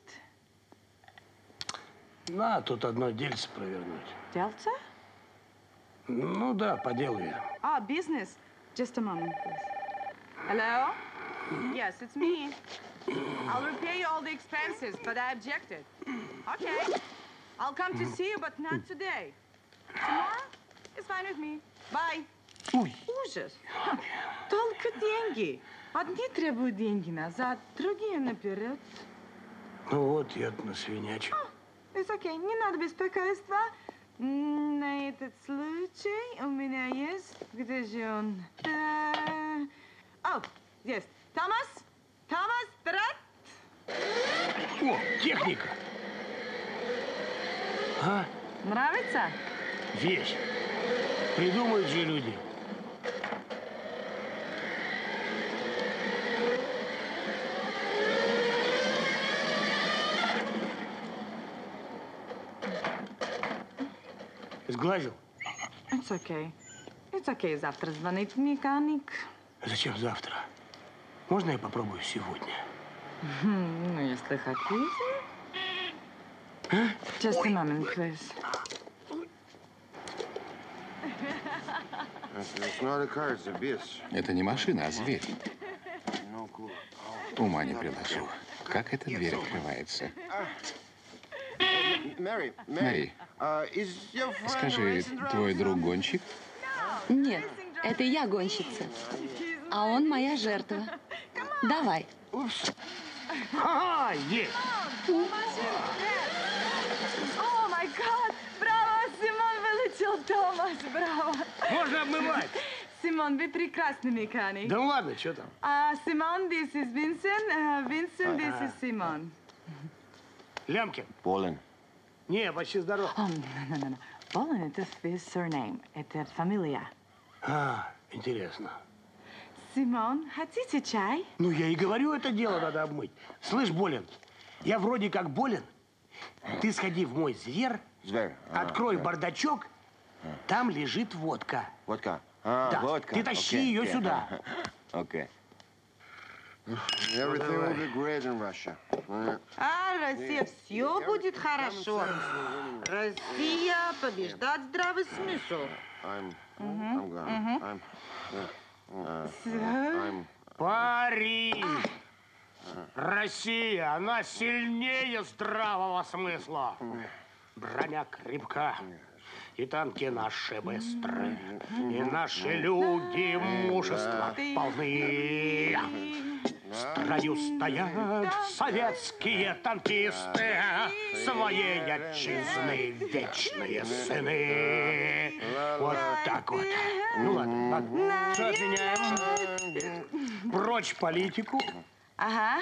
S2: На, тут одно дельце провернуть.
S14: Дельце?
S2: Ну да, по делу я.
S14: А, бизнес. Just a moment, please. Hello? Yes, it's me. I'll repay you all the expenses, but I objected. Okay. I'll come to see you, but not today. Tomorrow? It's fine with me. Bye.
S2: Ой.
S14: Ужас. Ха, только деньги. Одни требуют деньги назад, другие наперед.
S2: Ну вот, я-то насвинячил.
S14: It's okay, не надо беспокойства. М, На этот случай у меня есть... Где же он? Э, О, есть. Томас? Томас, вперед!
S2: О, техника! А?
S14: Нравится?
S2: Вещь. Придумают же люди. Сглазил?
S14: It's okay. It's okay, завтра звонит механик.
S2: Зачем завтра? Можно я попробую сегодня?
S14: Ну, если хотите. Just a moment, please.
S9: Это не машина, а зверь. Ума не приложу. Как эта дверь открывается? Мэри, скажи, твой друг гонщик?
S21: Нет, это я гонщица. А он моя жертва. Давай.
S2: Ага, есть.
S14: О, май гад! Браво, Симон вылетел, Томас, браво!
S2: Можно обмывать.
S14: Симон, вы прекрасный механик.
S2: Да ладно, что там?
S14: А, Симон, this is Vincent. Uh, Vincent, this is Simon.
S2: Лямкин.
S17: Болен.
S2: Не, почти здоров.
S14: О, no, no, no. Болен – это his surname, это фамилия.
S2: А, интересно.
S14: Симон, хотите чай?
S2: Ну, я и говорю, это дело надо обмыть. Слышь, Болен, я вроде как болен. Ты сходи в мой зверь,
S17: Зверь.
S2: открой
S17: А,
S2: бардачок, там лежит водка.
S17: Водка. А,
S2: Да,
S17: водка.
S2: ты тащи
S17: Окей,
S2: ее
S17: окей.
S2: сюда.
S17: Окей. Everything will be great in Russia.
S3: А, Россия, все будет хорошо. Россия побеждает здравый смысл.
S17: I'm, I'm gone. I'm, uh, I'm,
S2: Пари! Россия, она сильнее здравого смысла. Броня крепка, И танки наши быстрые, и наши люди мужества полны. В строю стоят советские танкисты, своей отчизны вечные сыны. Вот так вот. Ну ладно, ладно. Все отменяем. Прочь политику.
S14: Ага.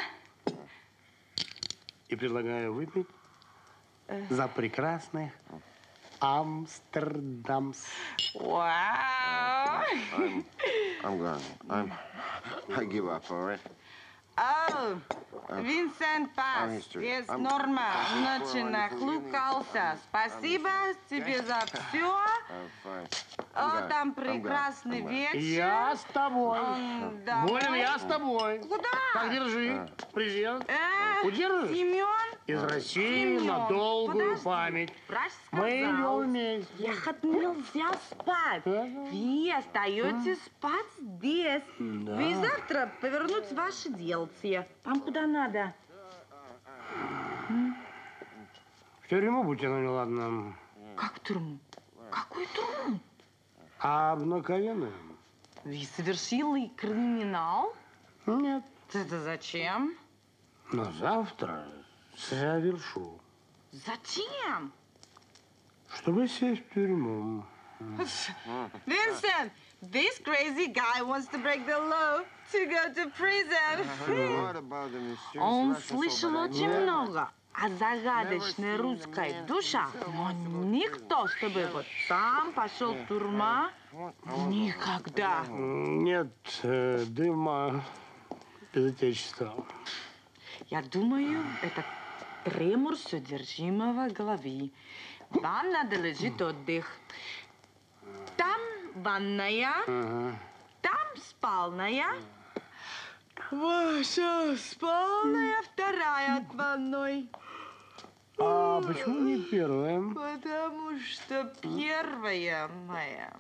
S2: И предлагаю выпить за прекрасных Амстердамс.
S14: Wow.
S18: I'm, I'm gone. I'm, I give up, all right?
S14: Oh, Винсент Пас, без норма, ночи нахлукался. Спасибо тебе за все. О, там прекрасный вечер.
S2: Я с тобой.
S14: Давай.
S2: Волин, я с тобой.
S14: Куда?
S2: Так, держи. Презент.
S14: Э,
S2: Удержишь?
S14: Семен?
S2: Из России
S14: Семен,
S2: на долгую
S14: подожди.
S2: память.
S14: Врач
S2: Мы
S14: сказал,
S2: идем вместе.
S14: ехать нельзя спать. Вы остаетесь спать здесь.
S2: Да.
S14: Вы завтра повернуть ваши делцы. Там куда надо.
S2: В тюрьму будьте, ну ладно.
S14: Как тюрьму? Какую тюрьму?
S2: А обыкновенную?
S14: Вы совершили криминал?
S2: Нет.
S14: Это зачем?
S2: Но завтра совершу.
S14: Зачем?
S2: Чтобы сесть в тюрьму.
S14: Vincent, this crazy guy wants to break the law to go to prison.
S18: What about the mysterious
S14: Он
S18: Russian
S14: слышал
S18: soldier?
S14: очень много о загадочной русской душе, но никто, чтобы вот сам пошел в тюрьму, никогда.
S2: Нет э, дыма без отечества.
S14: Я думаю, это тремор содержимого головы. Вам надо лежать отдых. Там ванная,
S2: Ага.
S14: там спальная. Ваша спальная вторая от ванной.
S2: А почему не первая?
S14: Потому что первая моя.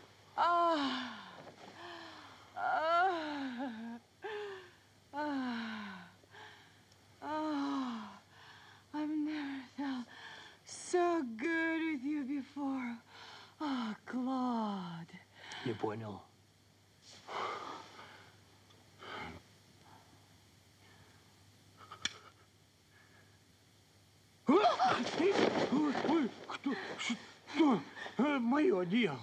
S14: Ah.
S2: Не понял. Ой, кто? Что? Мое одеяло.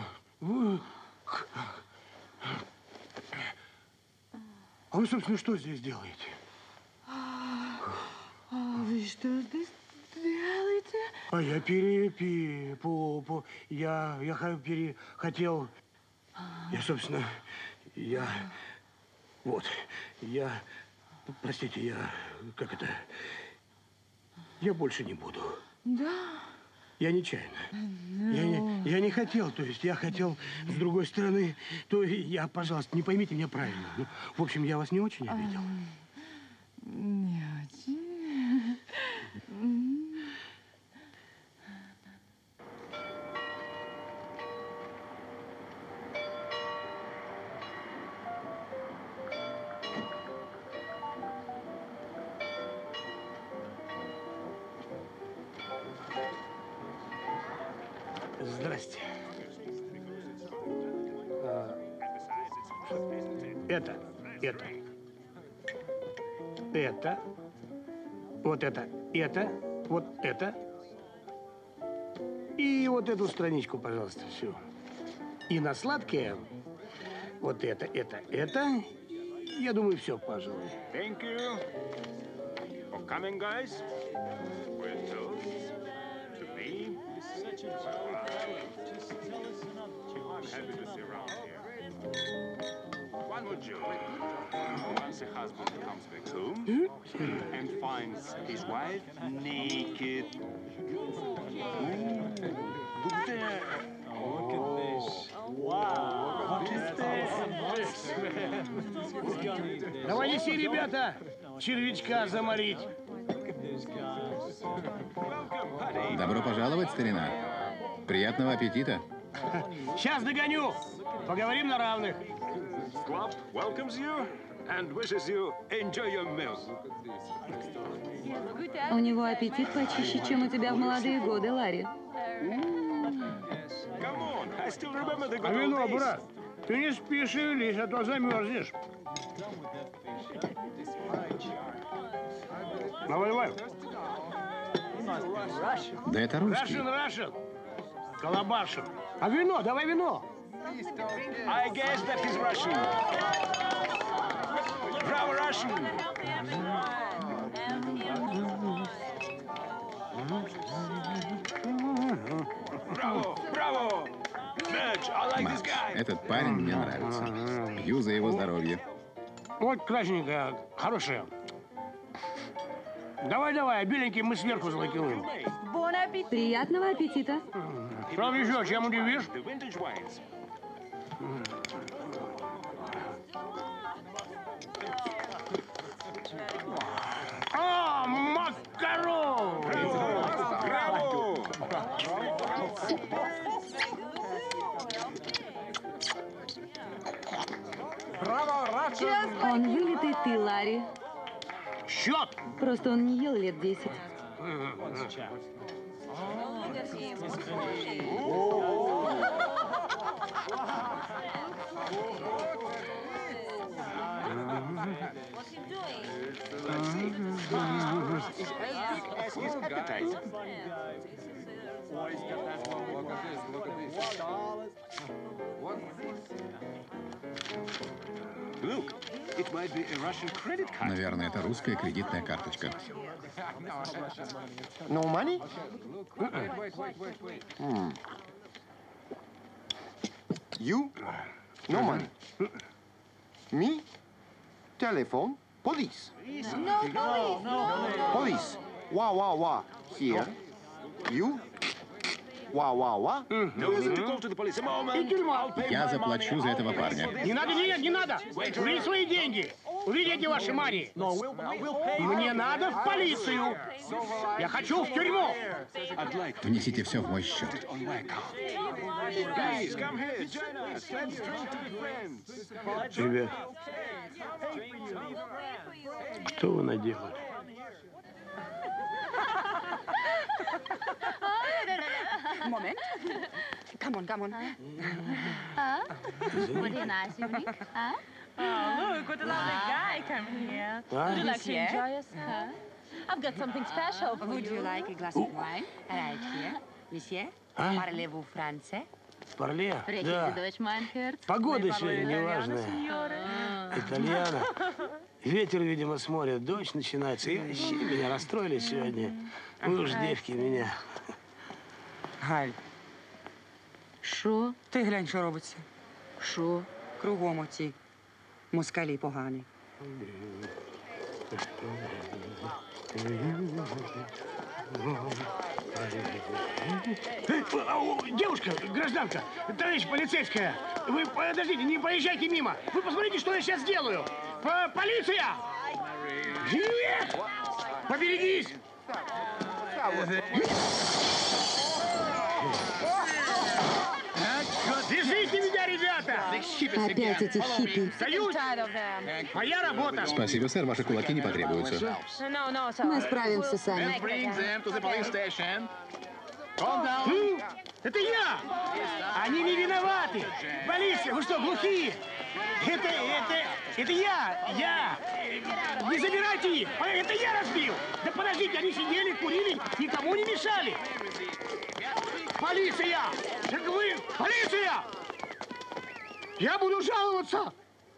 S2: А вы, собственно, что здесь делаете?
S13: А вы что здесь делаете?
S2: А я пере, пере, по, по, я, я х- пере, хотел, я, собственно, я, вот, я, простите, я, как это, я больше не буду.
S13: Да.
S2: Я нечаянно. Я не, я не хотел, то есть я хотел с другой стороны, то я, пожалуйста, не поймите меня правильно. Ну, в общем, я вас не очень обидел.
S13: Не очень.
S2: Здрасте. А, Это, это, это, вот это, это, вот это. И вот эту страничку, пожалуйста, всю. И на сладкое вот это, это, это. Я думаю, все, пожалуй.
S10: Thank you for coming, guys. We're told to be. I'm happy to see around here. One would joke. Once a husband comes back home and finds his wife naked. Ooh, look there. Look at this. Wow. What is this?
S2: Давай неси, ребята, червячка заморить.
S22: Добро пожаловать, старина. Приятного аппетита.
S2: Сейчас догоню. Поговорим на равных.
S10: Club welcomes you and wishes you enjoy your meal.
S21: У него аппетит почище, чем у тебя в молодые годы, Ларри.
S10: Come on, I still remember the
S2: А
S10: good
S2: вино,
S10: old days.
S2: брат, ты не спеши лезь, а то замерзнешь. Давай, давай.
S22: Да это русский.
S2: Russian, Russian. Колобашин. А вино, давай вино.
S10: I guess that is Russian. Bravo, Russian. Bravo, bravo. Mitch, I like this
S22: Макс,
S10: guy.
S22: этот парень мне нравится. Пью за его здоровье.
S2: Вот красненькая, хорошая. Давай, давай, а беленький мы сверху залакируем.
S21: Приятного аппетита.
S2: Что еще, чем удивишь?
S10: The vintage wines.
S2: А, макарон!
S10: Браво!
S21: Он вылитый ты, Ларри.
S2: Счет!
S21: Просто он не ел лет десять.
S10: Look, it might be a Russian credit card.
S22: Наверное, это русская кредитная карточка.
S18: No money?
S10: Wait, wait, wait, wait, wait.
S18: Hmm. You? No money. Me? Telephone? Police.
S13: No, no, no.
S18: Police. Wah, wah, wah. Here. You? Wah, wah, wah.
S10: No need to call to the police. A moment. I'll pay
S22: Я
S10: my
S22: заплачу
S10: money.
S22: за этого парня.
S2: Не надо, не, не надо! Убери свои деньги! Увидите ваши мани! Мне надо в полицию! Я хочу в тюрьму!
S22: Внесите все в мой счет.
S10: Please, come here. Join us. Let's drink to be friends.
S2: Ребят, что вы наделали?
S14: Moment.
S21: Come on, come on.
S15: А? What a nice evening. А?
S14: Oh, look, what a lovely guy coming here. Would you like to
S21: Monsieur?
S14: enjoy yourself? I've got something special for
S21: Would you like a glass of wine? Right here. Monsieur,
S2: А?
S21: parlez-vous français?
S2: Парле?
S15: Sprechen
S2: Да.
S15: Sie Deutsch, mein Herz?
S2: Погода сегодня неважная. Итальяна. Ветер, видимо, с моря. Дождь начинается. И вообще меня расстроили сегодня. Вы уж девки меня.
S21: Галь.
S15: Що?
S21: Ти глянь, що робиться.
S15: Що?
S21: Кругом оці москалі погані.
S2: Девушка, гражданка, товарищ полицейская, вы подождите, не поезжайте мимо. Вы посмотрите, что я сейчас сделаю. По- Полиция! Живее! Поберегись! Держите меня, ребята!
S21: Опять эти хиппи.
S2: Союз! Моя работа!
S22: Спасибо, сэр, ваши кулаки не потребуются.
S14: No, no, sorry.
S21: Мы справимся сами.
S20: Bring them to the police station.
S2: Ну, это я! Они не виноваты! Полиция, вы что, глухие? Это, это, это я! Я! Не забирайте их! Это я разбил! Да подождите, они сидели, курили, никому не мешали! Полиция! Так вы, полиция! Я буду жаловаться!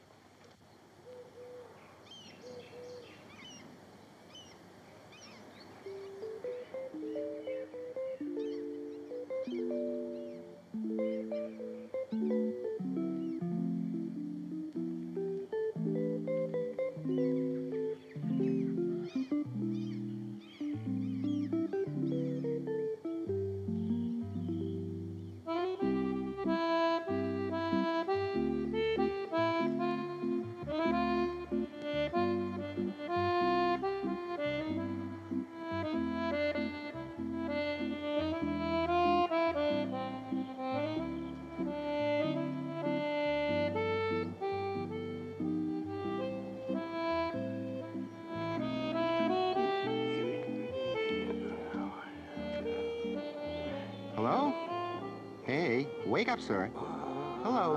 S18: Hello? Hey, wake up, sir. Hello.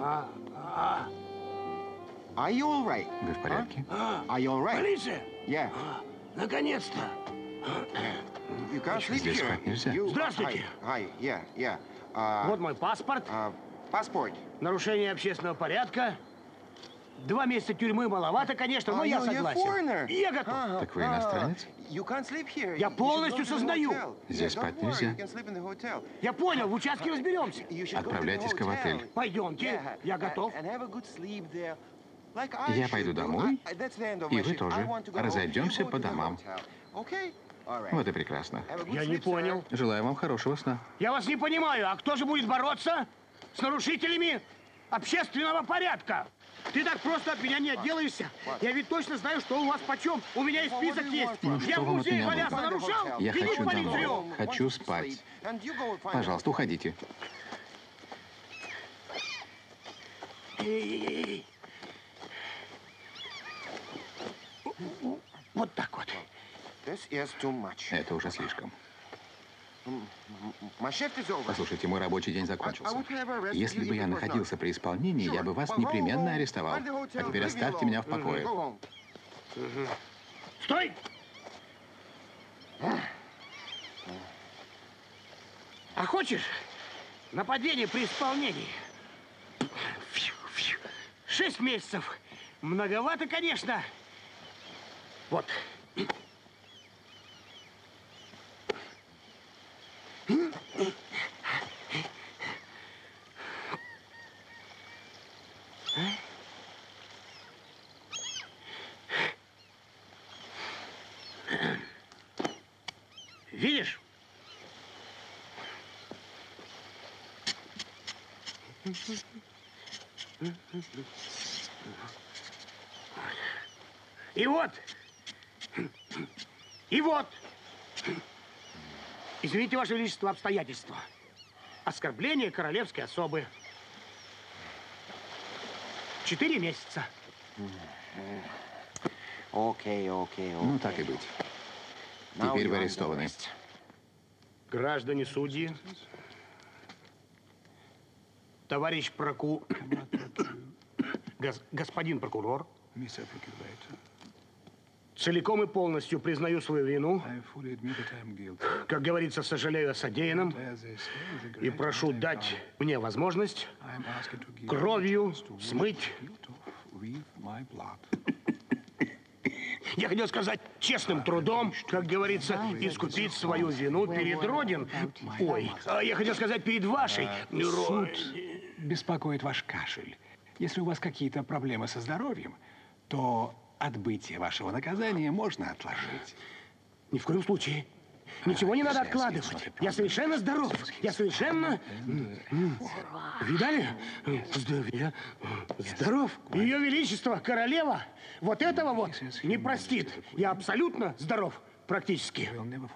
S18: Are you all right?
S22: Вы в порядке?
S18: Are you all right?
S2: Полиция!
S18: Yeah.
S2: Наконец-то!
S18: You can't sleep
S22: Здесь
S18: here.
S22: спать нельзя.
S18: You-
S2: Здравствуйте.
S18: Hi, hi, yeah, yeah. Uh,
S2: Вот мой паспорт.
S18: Паспорт.
S2: Нарушение общественного порядка. Два месяца тюрьмы маловато, конечно, но я согласен. Я готов.
S22: Так вы иностранец?
S18: You can't sleep here.
S2: Я полностью сознаю.
S22: Здесь спать нельзя.
S18: You can sleep in the hotel.
S2: Я понял, в участке разберемся.
S22: Отправляйтесь-ка в отель.
S2: Пойдемте, я готов.
S18: And have a good sleep there. Like I
S22: Я
S18: should
S22: пойду
S18: do.
S22: домой,
S18: I- that's the end of
S22: и
S18: my
S22: вы
S18: shift. I
S22: тоже.
S18: want to go home.
S22: Разойдемся
S18: You go
S22: по
S18: to the
S22: домам.
S18: hotel. Okay? All right.
S22: Вот и прекрасно.
S18: Have a good
S2: Я не
S18: sleep, sir.
S2: понял.
S22: Желаю вам хорошего сна.
S2: Я вас не понимаю, а кто же будет бороться с нарушителями общественного порядка? Ты так просто от меня не отделаешься. Я ведь точно знаю, что у вас почем. У меня и список есть.
S22: Ну,
S2: Я
S22: что
S2: в
S22: вам от
S2: музее
S22: меня
S2: валялся,
S22: нужно?
S2: нарушал.
S22: Я
S2: Иди
S22: хочу
S2: в полицию.
S22: домой. Хочу спать.
S18: And you go find
S22: Пожалуйста, уходите.
S2: Эй-эй-эй. Вот так вот.
S18: This is too much.
S22: Это уже слишком.
S18: My shift is over.
S22: Послушайте, мой рабочий день закончился.
S18: I would have arrested
S22: Если
S18: you
S22: бы я
S18: before
S22: находился при исполнении, я бы вас
S18: But
S22: непременно
S18: go home,
S22: арестовал.
S18: find the hotel,
S22: А теперь
S18: leave me
S22: оставьте
S18: alone.
S22: меня в покое.
S18: Go home.
S2: Стой! А хочешь нападение при исполнении? Фью, фью. Шесть месяцев. Многовато, конечно. Вот. Видишь? И вот. И вот. Извините, Ваше Величество, обстоятельства. Оскорбление королевской особы. Четыре месяца.
S18: Окей, окей, окей.
S22: Ну, так и быть. Теперь вы арестованы.
S2: Граждане судьи, Товарищ проку... Гос... Господин прокурор, целиком и полностью признаю свою вину. Как говорится, сожалею о содеянном. И прошу дать мне возможность кровью смыть... Я хотел сказать, честным трудом, как говорится, искупить свою вину перед Родиной. Ой, я хотел сказать, перед вашей...
S20: Суд беспокоит ваш кашель. Если у вас какие-то проблемы со здоровьем, то отбытие вашего наказания можно отложить.
S2: Ни в коем случае. Ничего не надо откладывать. Я совершенно здоров. Я совершенно... Видали? Я здоров. Ее Величество, королева, вот этого вот не простит. Я абсолютно здоров, практически.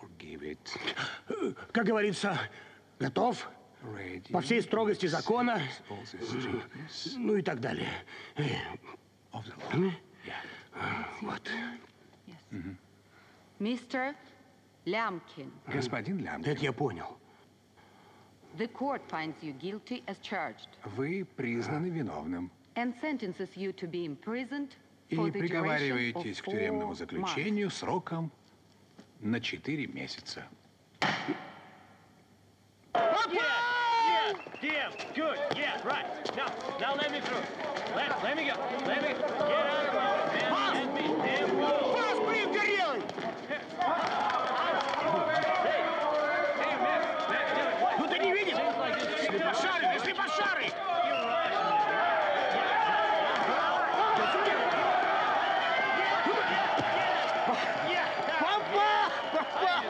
S2: Как говорится, готов по всей строгости закона, ну и так далее. Вот.
S14: Мистер Лямкин.
S20: Господин Лямкин.
S2: Это я понял.
S14: The court finds you guilty as charged.
S20: Вы признаны виновным.
S14: And sentences you to be imprisoned
S20: И
S14: for the duration
S20: приговариваетесь
S14: of
S20: к тюремному
S14: four
S20: заключению
S14: months.
S20: сроком на четыре месяца.
S4: Yeah, yeah, good, yeah, right. Now, now let me through. Let, let me go. Let me get out of the road, man. Let me damn go.
S2: Вас, блин, горелый! Ну ты не видишь? Слепошары, ты слепошары! Папа! Папа!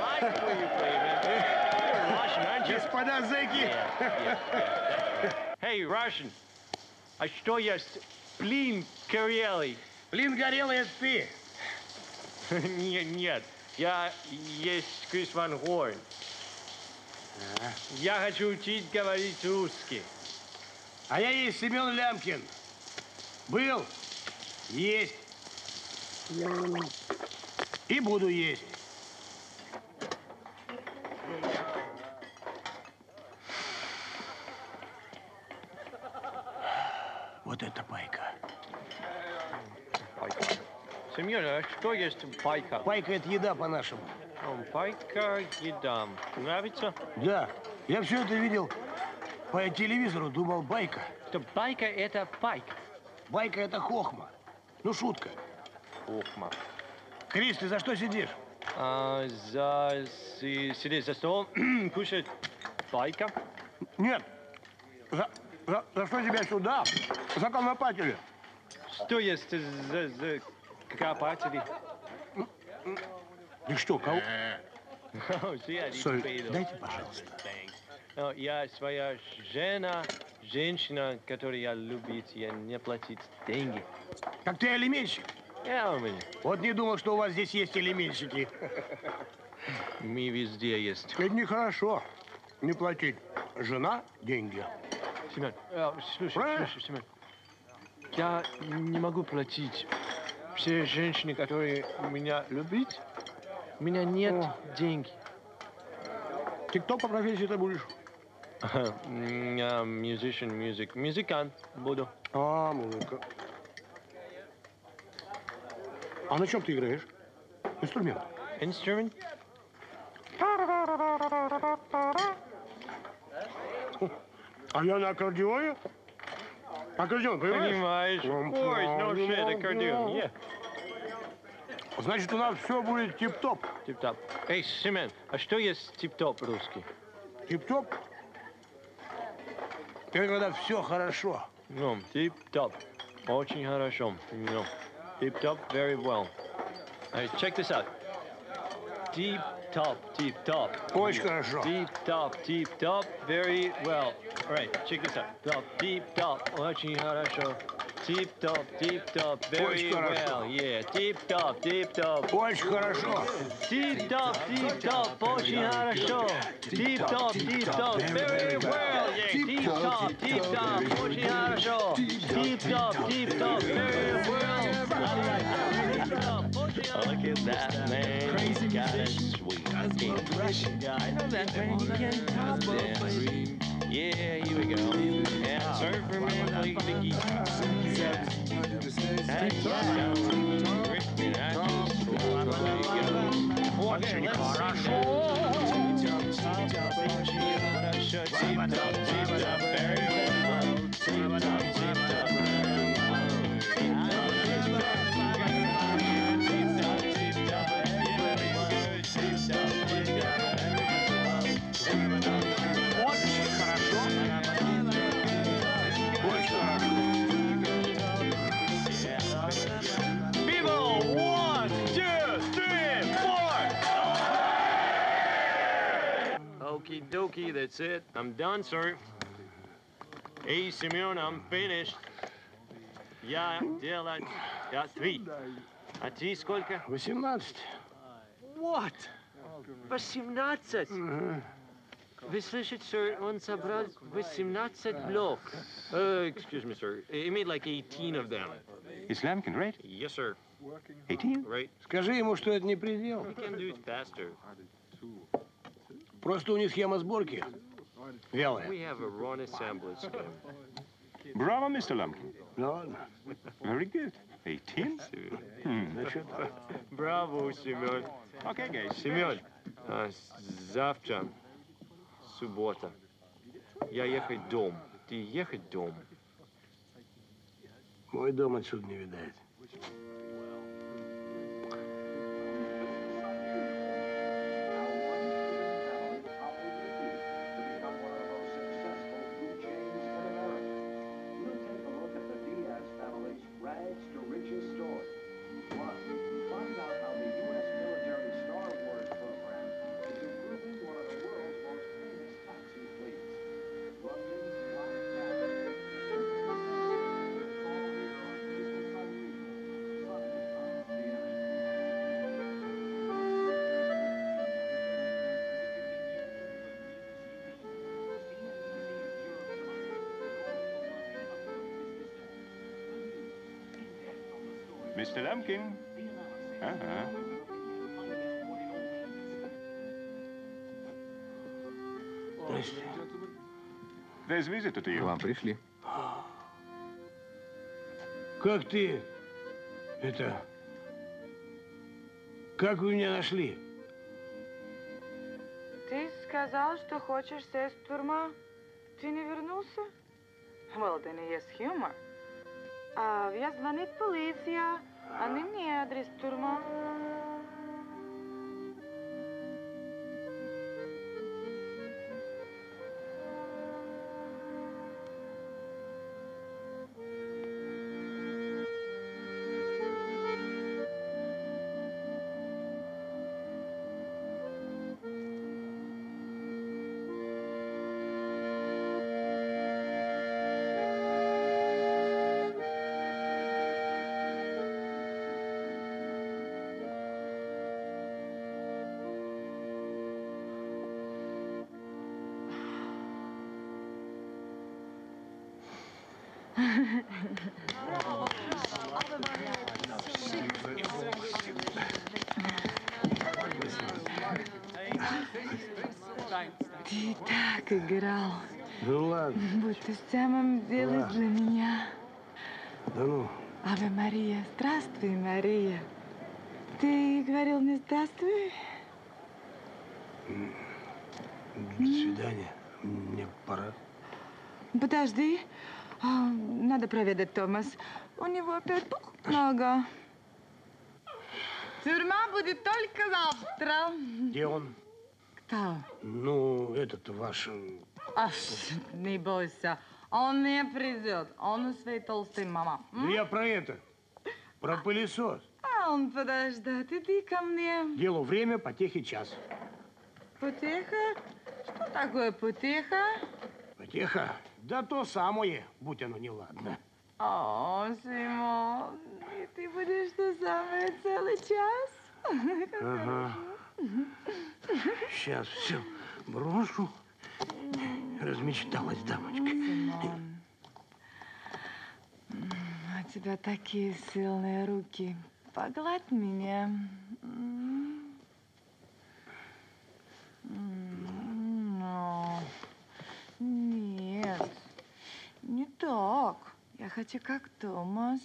S2: Господа зэки!
S4: Hey, Russian, а что есть плин горелый?
S2: Плин горелый, это ты.
S4: Нет, нет, я есть Крис Ван Хорн. Я хочу учить говорить русский.
S2: А я есть Семен Лямкин. Был, есть и буду есть. Вот это пайка.
S4: Семен, а что есть пайка?
S2: Пайка – это еда по-нашему.
S4: Пайка, еда. Нравится?
S2: Да. Я все это видел по телевизору, думал, байка.
S4: Что байка – это пайка.
S2: Байка – это хохма. Ну, шутка.
S4: Хохма.
S2: Крис, ты за что сидишь?
S4: А, за... си- сидеть за столом, кушать байка.
S2: Нет. За, за, за что тебя сюда? За конопатели.
S4: Что есть за, за копатели?
S2: Ты что, кого?
S4: Соль,
S2: дайте, пожалуйста.
S4: Ну, я своя жена, женщина, которую я любит, я не платить деньги.
S2: Так ты алименщик?
S4: Я у меня.
S2: Вот не думал, что у вас здесь есть алименщики.
S4: Мы везде есть.
S2: Это нехорошо. Не платить. Жена – деньги.
S4: Семен, э, слушай,
S2: Правильно?
S4: слушай, Семен. Я не могу платить. Все женщины, которые меня любят, у меня нет
S2: О.
S4: денег.
S2: Ты кто по профессии ты будешь?
S4: Я musician, music. Музыкант буду.
S2: А, музыка. А на чем ты играешь? Инструмент.
S4: Инструмент?
S2: А я на аккордеоне? Аккордеон, понимаешь?
S4: Понимаешь? Ой, no shit, аккордеон, yeah.
S2: Значит, у нас все будет тип-топ.
S4: Тип-топ. Эй, Семен, а что есть тип-топ русский?
S2: Тип-топ? Это когда все хорошо.
S4: Ну, тип-топ. Очень хорошо. Ну, tip-top, very well. All right, check this out. Tip-top, tip-top.
S2: Очень хорошо.
S4: Tip-top, tip-top, very well. All right, check this out. Top, tip-top, очень хорошо. Tip-top, tip-top, very
S2: Очень хорошо.
S4: well. Yeah, tip-top, tip-top.
S2: Очень хорошо.
S4: Tip-top, tip-top, очень хорошо. Tip-top, tip-top, very well. Yeah, tip-top, tip-top, очень хорошо. Tip-top, tip-top, very well. Look at that, man. Crazy got a sweet Russian guy. I know that man. He can top dance. Yeah, here we go. And surfer man play the guitar. Yeah. And yeah. Rick, I just love it. Очень хорошо. Okie dokie, that's it. I'm done, sir. Hey, Simeon, I'm finished. Я делать... Я три. А ты сколько?
S2: Восемнадцать.
S4: What? Восемнадцать? Вы слышите, sir, он собрал восемнадцать блок. Uh, excuse me, sir. He made like eighteen of them.
S2: Is Lamkin right?
S4: Yes, sir.
S2: eighteen?
S4: Right.
S2: Скажи ему, что это не предел.
S4: He can do it faster.
S2: Просто у них схема сборки вялая.
S4: We have a run assembly scheme.
S2: Браво, мистер Ламкин. Ну ладно. Very good. eighteen? Hmm. Значит...
S4: Браво, Семен.
S2: Okay, guys.
S4: Семен, а, завтра суббота. Я ехать дом. Ты ехать дом?
S2: Мой дом отсюда не видать. мистер Ламкин. Ага. Здрасте. There's visitor to you.
S22: К вам пришли.
S2: Как ты... Это... Как вы меня нашли?
S14: Ты сказал, что хочешь сесть в тюрьму. Ты не вернулся? Well, then есть юмор. А я звонит полиция, они мне адрес тюрьма. Ты так играл.
S2: Ну ладно.
S14: Будто в самом деле
S2: Ладно.
S14: для меня.
S2: Да ну.
S14: Аве Мария, здравствуй, Мария. Ты говорил мне здравствуй?
S2: До свидания. Мне пора.
S14: Подожди. А, надо проведать Томас. У него опять пух нога. Тюрьма будет только завтра.
S2: Где он?
S14: Кто?
S2: Ну, этот ваш...
S14: Ах, не бойся. Он не придет. Он у своей толстой мамы.
S2: Да я про это. Про пылесос.
S14: А он подождет. Иди ко мне.
S2: Делу время, потехи час.
S14: Потеха? Что такое потеха?
S2: Потеха? Да то самое, будь оно неладно.
S14: О, Симон, и ты будешь то самое целый час?
S2: Ага. Сейчас все брошу. Размечталась дамочка.
S14: Симон, у тебя такие сильные руки. Погладь меня. Но... Нет. хочу как Томас.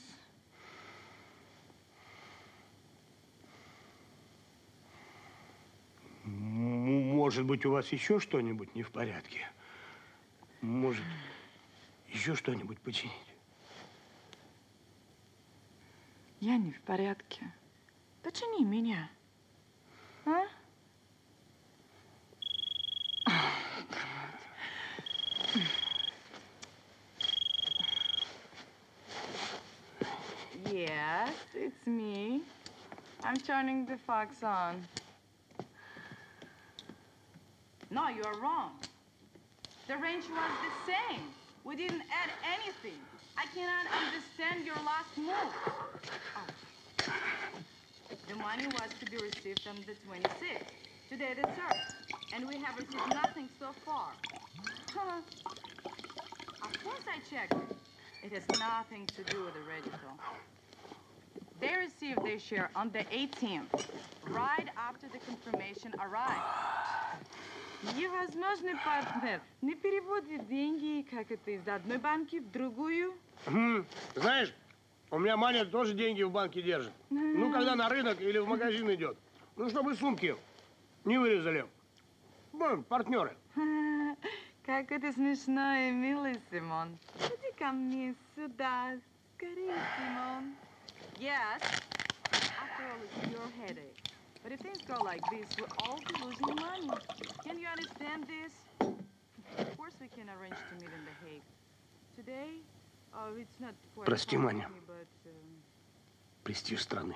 S2: Может быть, у вас еще что-нибудь не в порядке? Может, еще что-нибудь починить?
S14: Я не в порядке. Почини меня. А? Yes, it's me. I'm turning the fox on. No, you are wrong. The range was the same. We didn't add anything. I cannot understand your last move. Oh. The money was to be received on the twenty-sixth. Today the third. And we have received nothing so far. Huh. Of course I checked it. It has nothing to do with the register. They received their share on the eighteenth, right after the confirmation arrived. Невозможный партнер не переводит деньги, как это, из одной банки в другую.
S2: М-м, знаешь, у меня Маня тоже деньги в банке держит. Ну, когда на рынок или в магазин идет. Ну, чтобы сумки не вырезали. Ну, партнеры.
S14: Как это смешно и мило, Симон. Иди ко мне сюда. Скорее, Симон. Yes, after all, it's your headache. But if things go like this, we'll all be losing money. Can you understand this? Of course, we can arrange to meet in The Hague. Today, oh, it's not quite
S2: Прости,
S14: far
S2: Маня.
S14: with me, but, um...
S2: Престиж страны.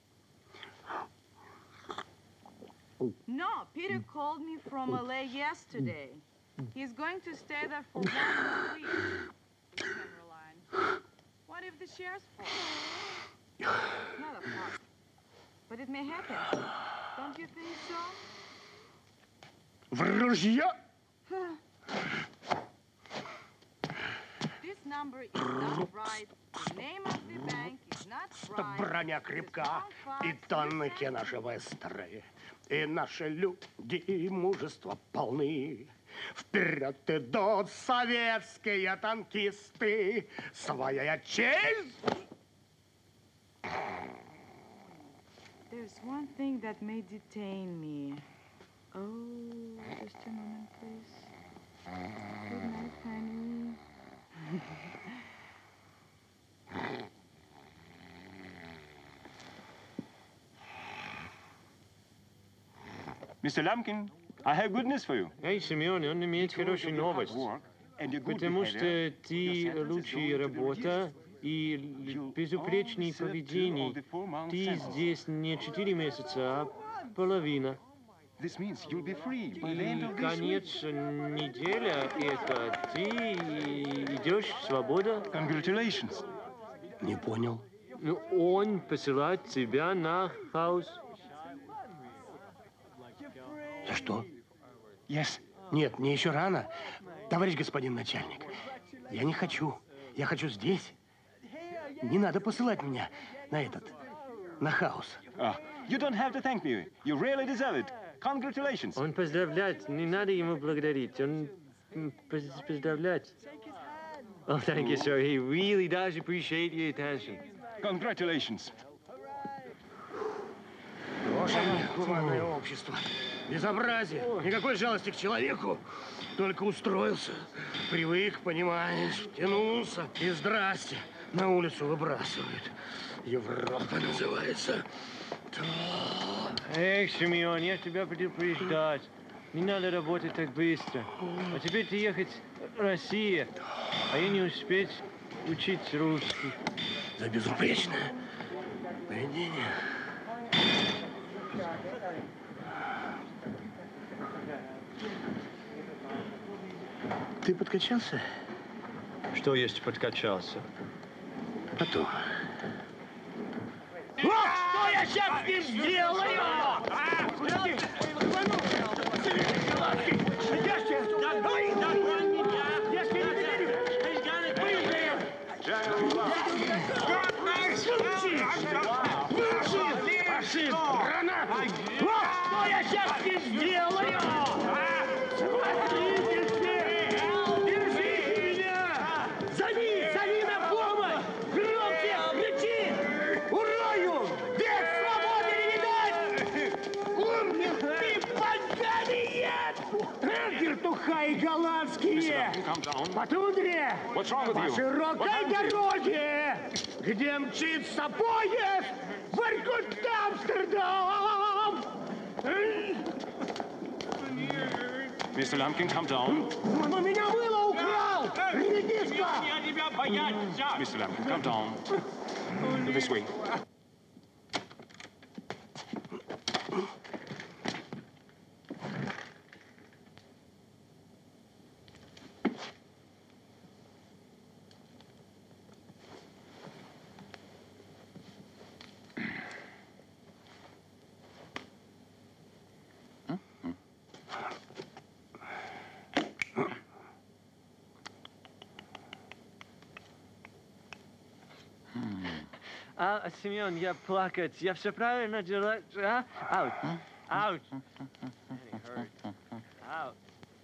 S14: No, Peter called me from L A yesterday. He's going to stay there for one more week. You can rely on. What if the shares fall? Not a part. But it may happen. Don't you think so?
S2: В ружье!
S14: This number is not right. The name of the bank is not right.
S2: Броня крепка, и тонники наши быстрые, и наши люди мужества полны. Вперед идут советские танкисты, своя честь!
S14: There's one thing that may detain me. Oh, just a moment, please. Good night, honey.
S11: Mister Lumpkin, I have good news for you.
S4: Эй, Семен, он имеет хорошую новость. Потому что ты лучшая работа и безупречное поведение. Ты здесь не четыре месяца, а половина. И конец недели это ты идешь свобода.
S2: Congratulations. Не понял.
S4: Ну, он посылает тебя на хаус.
S2: За что? Yes. Нет, мне еще рано. Товарищ господин начальник, я не хочу. Я хочу здесь. Не надо посылать меня на этот, на хаус.
S11: Ah, you don't have to thank me. You really deserve it. Congratulations.
S4: Он поздравляет, не надо ему благодарить. Он поздравляет. Oh, thank you, sir. He really does appreciate your attention.
S11: Congratulations.
S2: Ваше гуманное общество. Безобразие. Никакой жалости к человеку. Только устроился. Привык, понимаешь, втянулся. И здрасте. На улицу выбрасывают. Европа называется.
S4: Эх, Семен, я тебя предупреждать. Не надо работать так быстро. А теперь ты ехать в Россию, а я не успеть учить русский.
S2: За безупречное поведение. Ты подкачался?
S4: Что есть подкачался?
S2: Потом.
S16: Что я сейчас с ним сделаю? Что я сейчас с ним сделаю? Держи меня! Зови, зови на помощь! мои голландские, по тундре, по широкой дороге, где мчится поезд в Иркутск-Амстердам.
S10: Mister Lumpkin, come down.
S16: Он меня мыло украл! Редиска!
S10: Я тебя бояться! Mister Lumpkin, come down. This way.
S4: А, Семен, я плакать. Я все правильно делаю. А? Аут. Аут. Аут.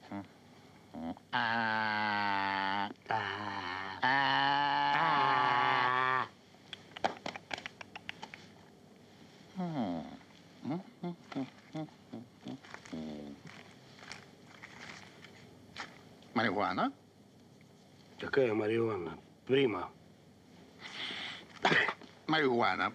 S9: Марихуана?
S2: Какая марихуана? Прима.
S9: Марихуана.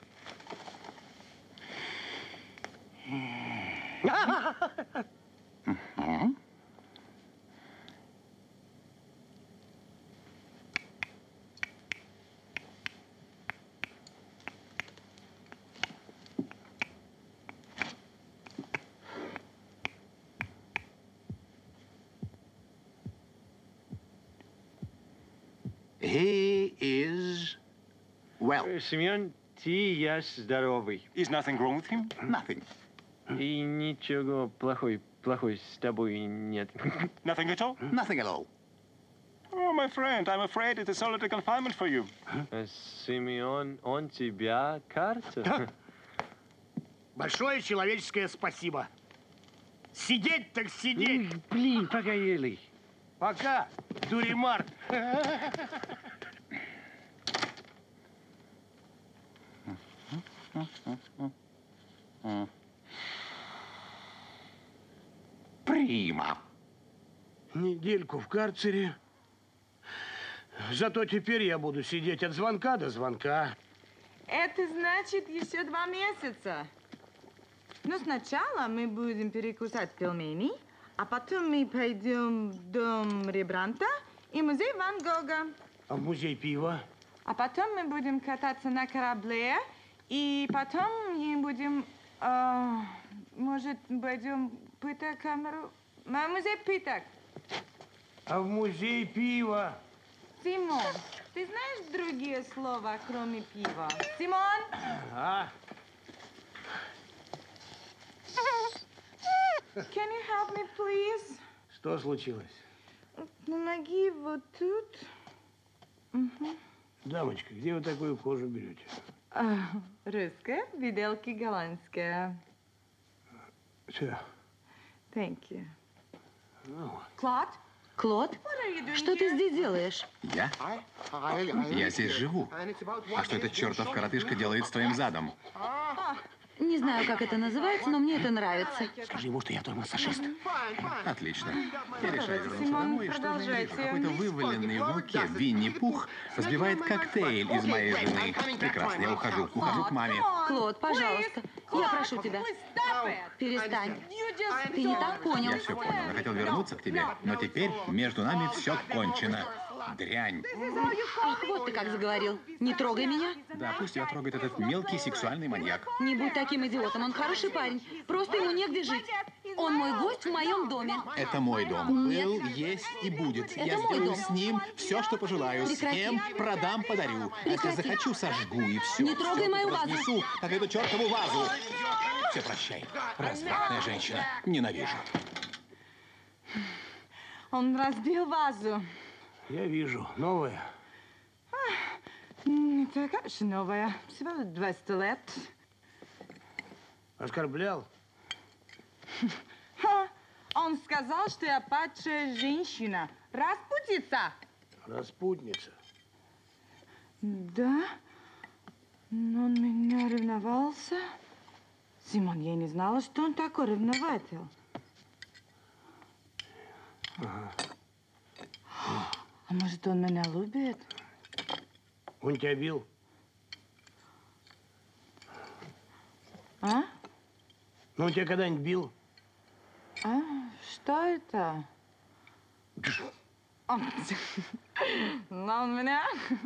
S9: He is well.
S4: Семен, ты я здоровый.
S9: Is nothing wrong with him? Nothing.
S4: И ничего плохой, плохой с тобой нет.
S9: Nothing at all? Nothing at all. Oh, my friend, I'm afraid it is solitary confinement for you.
S4: Семен, он тебя карта?
S16: Большое человеческое спасибо. Сидеть так сидеть.
S4: Блин, пока ели.
S16: Пока, дуримар.
S9: Прима.
S2: Недельку в карцере. Зато теперь я буду сидеть от звонка до звонка.
S14: Это значит еще два месяца. Но сначала мы будем перекусать пельмени, а потом мы пойдем в дом Рембрандта и музей Ван Гога.
S2: А в музей пива?
S14: А потом мы будем кататься на корабле, и потом мы будем, э, может, пойдем в пыток-камеру, на музей пыток.
S2: А в музей пива?
S14: Симон, ты знаешь другие слова, кроме пива? Симон?
S2: А?
S14: Can you help me, please?
S2: Что случилось?
S14: Помоги вот тут. Угу.
S2: Дамочка, где вы такую кожу берете?
S14: А, русская, виделки голландская.
S2: Все.
S14: Thank you.
S2: Ну.
S21: Клод? Клод? Что ты здесь делаешь?
S22: Я? Я здесь живу. А что этот чертов коротышка делает с твоим задом?
S21: Не знаю, как это называется, но мне это нравится.
S2: Скажи ему, что я твой массажист.
S22: Отлично. Я решаю вернуться
S14: Симон,
S22: домой, и что же я вижу?
S14: продолжайте.
S22: Какой-то вываленный в муке Винни-Пух разбивает коктейль из моей жены. Прекрасно, я ухожу. Ухожу к маме.
S21: Клод, пожалуйста, я прошу тебя. Перестань. Ты не так понял.
S22: Я все понял. Я хотел вернуться к тебе, но теперь между нами все кончено. Дрянь.
S21: Ах, вот ты как заговорил. Не трогай меня.
S22: Да, пусть его трогает этот мелкий сексуальный маньяк.
S21: Не будь таким идиотом, он хороший парень. Просто ему негде жить. Он мой гость в моем доме.
S22: Это мой дом.
S21: Нет.
S22: Был, есть и будет.
S21: Это
S22: Я
S21: мой
S22: сделаю
S21: дом.
S22: с ним все, что пожелаю.
S21: Прекрати.
S22: С кем продам, подарю. А если
S21: Прекрати.
S22: захочу, сожгу и все.
S21: Не трогай
S22: Всё
S21: мою
S22: тут
S21: вазу.
S22: разнесу, как эту чертову вазу. Все, прощай. Развратная женщина. Ненавижу.
S14: Он разбил вазу.
S2: Я вижу. Новая.
S14: Не такая же новая. Всего двести лет.
S2: Оскорблял?
S14: Ха. Он сказал, что я падшая женщина. Распутица.
S2: Распутница.
S14: Да? Но он меня ревновался. Симон, я не знала, что он такой ревнователь. А может, он меня любит?
S2: Он тебя бил?
S14: А?
S2: Ну, он тебя когда-нибудь бил?
S14: А? Что это? Но он меня?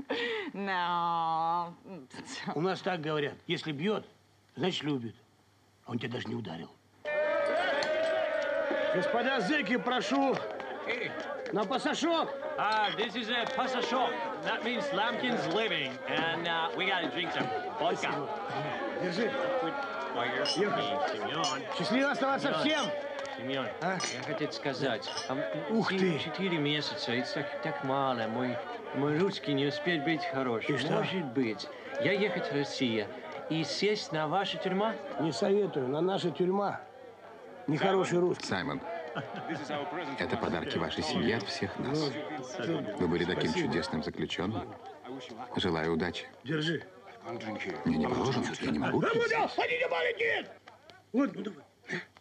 S14: No.
S2: У нас так говорят. Если бьет, значит любит. А он тебя даже не ударил. Господа зэки, прошу на пасашок.
S4: Ah, this is a pasashok. That means Lambkin's living, and uh, we gotta drink some vodka.
S2: Держи.
S4: Семен.
S2: Счастливо оставаться всем.
S4: Семен,
S2: а?
S4: я хотел сказать, там
S2: Ух ты.
S4: четыре месяца, это так, так мало. Мой, мой русский не успеет быть хорошим. Может быть, я ехать в Россию и сесть на вашу тюрьму?
S2: Не советую, на наша тюрьма. Нехороший русский.
S22: Саймон, это подарки вашей семье от всех нас. Вы были таким чудесным заключенным. Желаю удачи.
S2: Держи.
S22: Мне не положено, я не могу пить здесь.
S2: Хотите маленький? Вот, ну давай.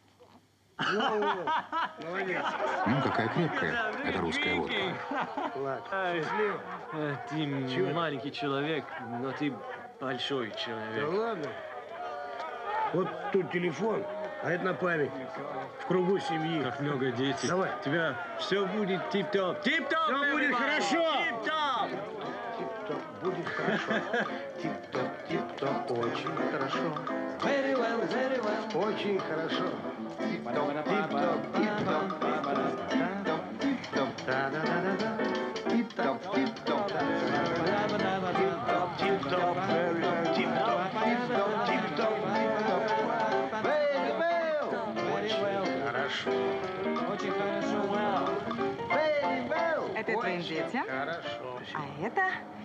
S2: Молодец.
S22: Ну, какая крепкая. Это русская водка.
S4: Ладно. Ты маленький человек, но ты большой человек.
S2: Да ладно. Вот тут телефон, а это на память. В кругу семьи.
S4: Как много детей.
S2: Давай.
S4: У тебя все будет тип-топ. Тип-топ!
S2: Все будет хорошо.
S4: Тип-топ!
S2: Тип-топ будет хорошо. Тип-топ, тип-топ, очень хорошо.
S13: Very well, very well.
S2: Очень хорошо. Тип-топ, тип-топ, тип-топ, тип-топ, тип-топ, да-да-да-да-да. Тип-топ, тип-топ, тип-топ, тип-топ, very well, тип-топ, тип-топ, тип-топ, тип-топ. Very well. Очень хорошо.
S14: Очень хорошо, well.
S2: Very well.
S14: Это твоим детям.
S2: Хорошо.
S14: А это...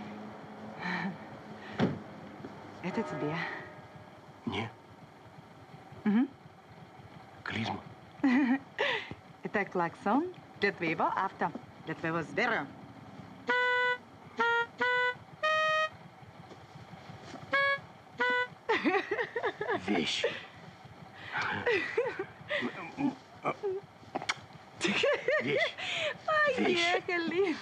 S14: Это тебе.
S2: Не.
S14: Угу.
S2: Клизма.
S14: Это клаксон для твоего авто, для твоего Сбера.
S2: Вещь. Вещь.
S14: Поехали.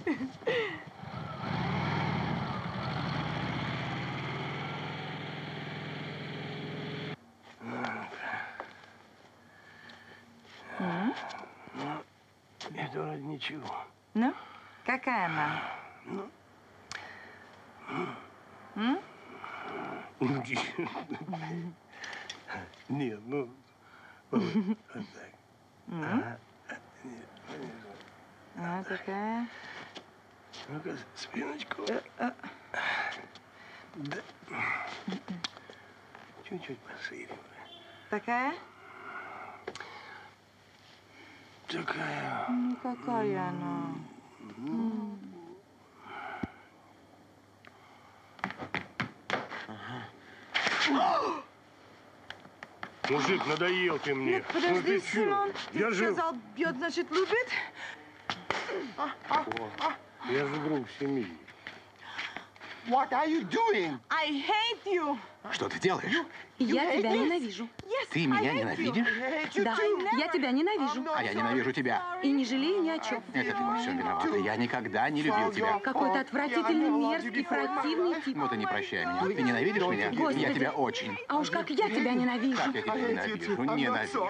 S2: Ну, это вроде ничего.
S14: Ну, какая она?
S2: Ну.
S14: М?
S2: Нет, ну, вот, вот так.
S14: М?
S2: Ага. Нет, понятно.
S14: А такая?
S2: Ну-ка, спиночку. Да. Чуть-чуть пошире.
S14: Такая?
S2: Такая.
S14: Ну, какая она? М.
S2: Мужик, надоел ты мне.
S14: Нет, подожди,
S2: Ну, ты чё?
S14: Симон. Ты
S2: Я же,
S14: сказал, бьет, значит, любит? А, а, а.
S2: я же друг семьи.
S5: What are you doing?
S14: I hate you.
S22: Что ты делаешь?
S21: Я тебя ненавижу.
S22: Ты меня ненавидишь?
S21: Да, я тебя ненавижу.
S22: А я ненавижу тебя.
S21: И не жалею ни о чем.
S22: Это ты во всем виновата. Я никогда не любил тебя.
S21: Какой-то отвратительный, мерзкий, противный тип.
S22: Вот и не прощай меня. Ты ненавидишь меня?
S21: Господи.
S22: Я тебя очень.
S21: А уж как я тебя ненавижу.
S22: Как я тебя ненавижу? Ненавижу.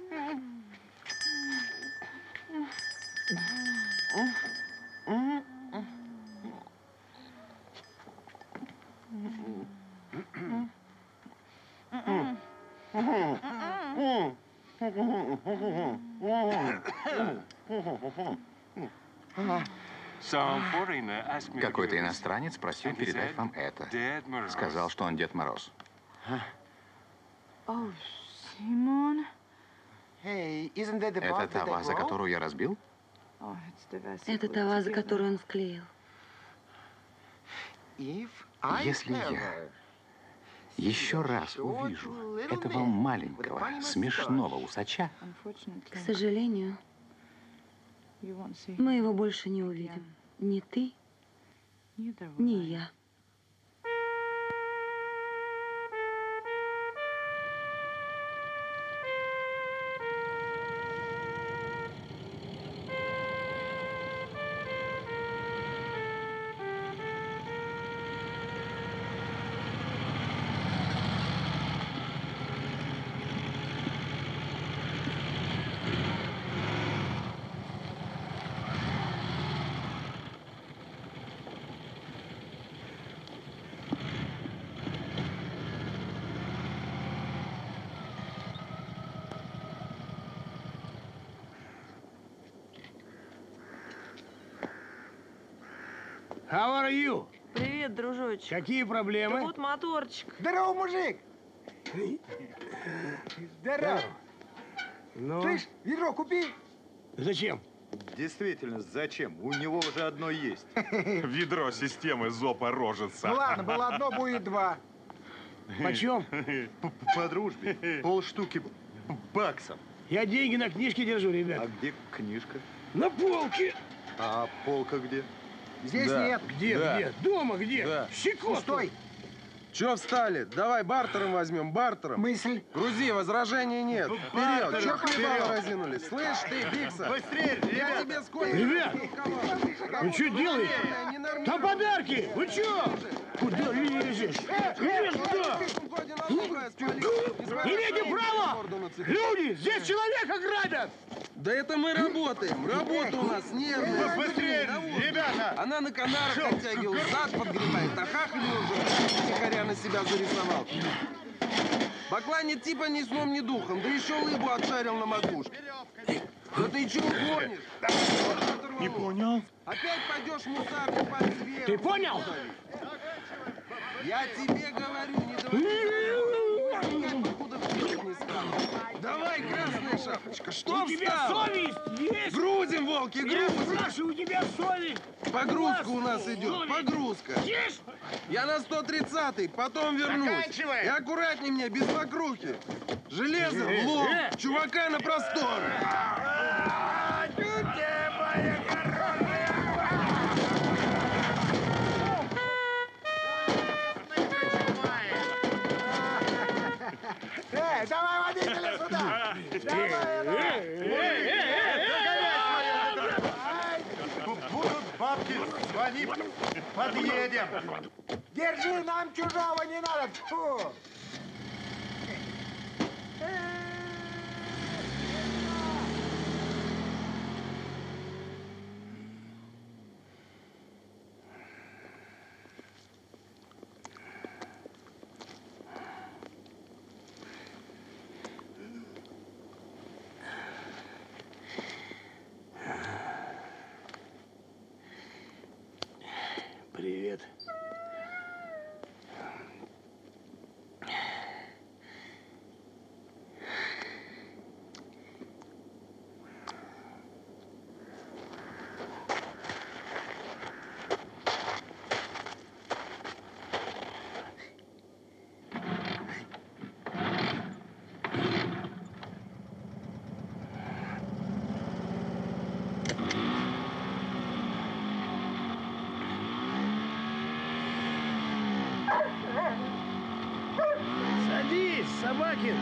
S22: Какой-то иностранец просил передать вам это. Сказал, что он Дед Мороз.
S14: О, Симон.
S22: Это та ваза, которую я разбил?
S21: Это та ваза, которую он склеил.
S22: Если я еще раз увижу этого маленького, смешного усача,
S21: К сожалению, мы его больше не увидим. Ни ты, ни я.
S2: How are you?
S14: Привет, дружочек.
S2: Какие проблемы?
S14: Да вот моторчик.
S8: Здорово, мужик! Здорово!
S2: Ну?
S8: Слышь, ведро купи!
S2: Зачем?
S1: Действительно, зачем? У него уже одно есть.
S6: Ведро системы Зопа Рожица.
S8: Ну ладно, было одно, будет два.
S2: Почем?
S1: По дружбе. Полштуки баксов.
S2: Я деньги на книжке держу, ребят.
S1: А где книжка?
S2: На полке.
S1: А полка где?
S8: Здесь
S1: Да.
S8: нет.
S2: Где,
S1: Да.
S2: где? Дома где?
S1: Да.
S2: Щекотку.
S8: Стой!
S12: Чё встали? Давай бартером возьмем, бартером.
S8: Мысль.
S12: Грузи, возражений нет.
S1: Бартер,
S12: Вперед, чё хлебало
S1: вперед.
S12: разинули? Слышь ты, Бикса?
S1: Быстрее,
S12: Я
S1: ребята.
S12: тебе сколько...
S2: Ребят, вы что делаете?
S12: Ненормально.
S2: Там подарки! Вы что? Куда лезешь? Лезь туда! Не имеете права! Люди, здесь человека грабят!
S12: Да это мы работаем. Работа у нас нервная.
S1: Быстрее, ребята!
S12: Она на канарах оттягивает, зад подгребает, а хахали уже тихоря на себя зарисовал. Бакланит типа ни сном, ни духом, да еще лыбу отшарил на макушке. Да ты чего гонишь?
S6: Не понял.
S12: Опять пойдешь мусар под зверь.
S2: Ты понял?
S12: Я тебе говорю, не давай. Покуда вперед не стану. Давай, красная шапочка, что
S2: У тебя
S12: встал?
S2: совесть есть?
S12: Грузим, волки,
S2: Я
S12: грузим.
S2: спрашиваю, у тебя совесть?
S12: Погрузка у нас идет,
S2: Совесть.
S12: погрузка.
S2: Есть?
S12: Я на сто тридцатый, потом вернусь.
S16: Заканчивай.
S12: И аккуратней мне, без вокруги. Железо
S2: Э,
S12: в лоб,
S2: э.
S12: чувака на простор.
S8: Эй, давай водителя сюда!
S1: Будут бабки, звони, подъедем.
S8: Держи, нам чужого не надо! Фу!
S2: Привет. Садись, Собакин.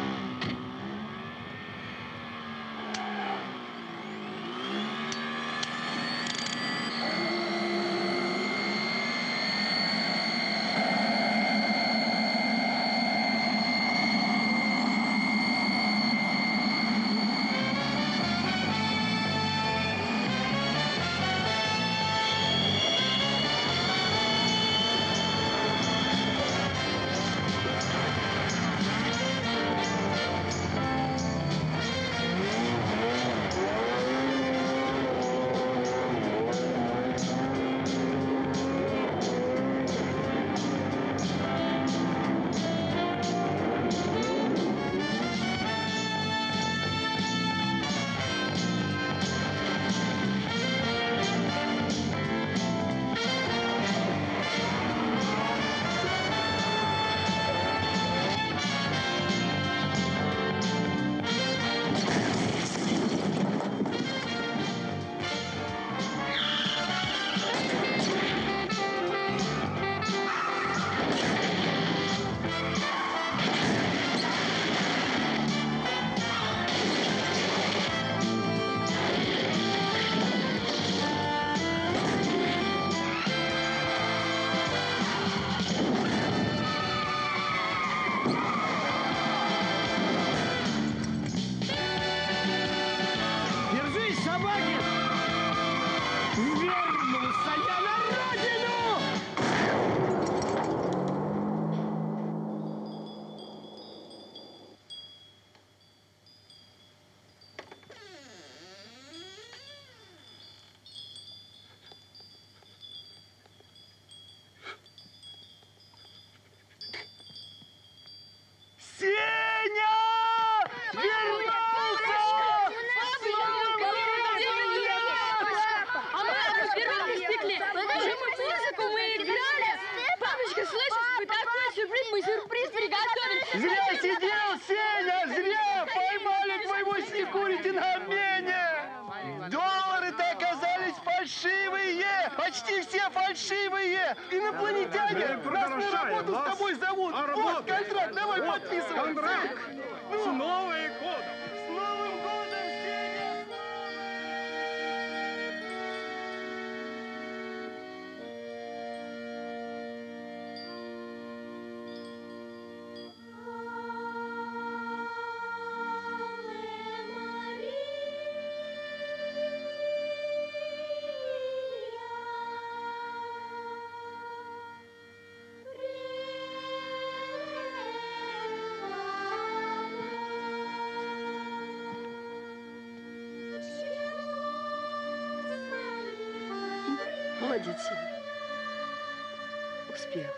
S5: платите нам менее! Доллары-то оказались фальшивые! Почти все фальшивые! Инопланетяне! Нас на работу с тобой зовут! Вот контракт, давай подписывай!
S16: Контракт! С Новым годом!
S5: С Новым годом, Сеня!
S3: Молодец, Сеня. Успел.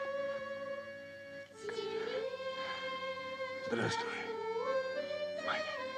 S2: Здравствуй, Маня.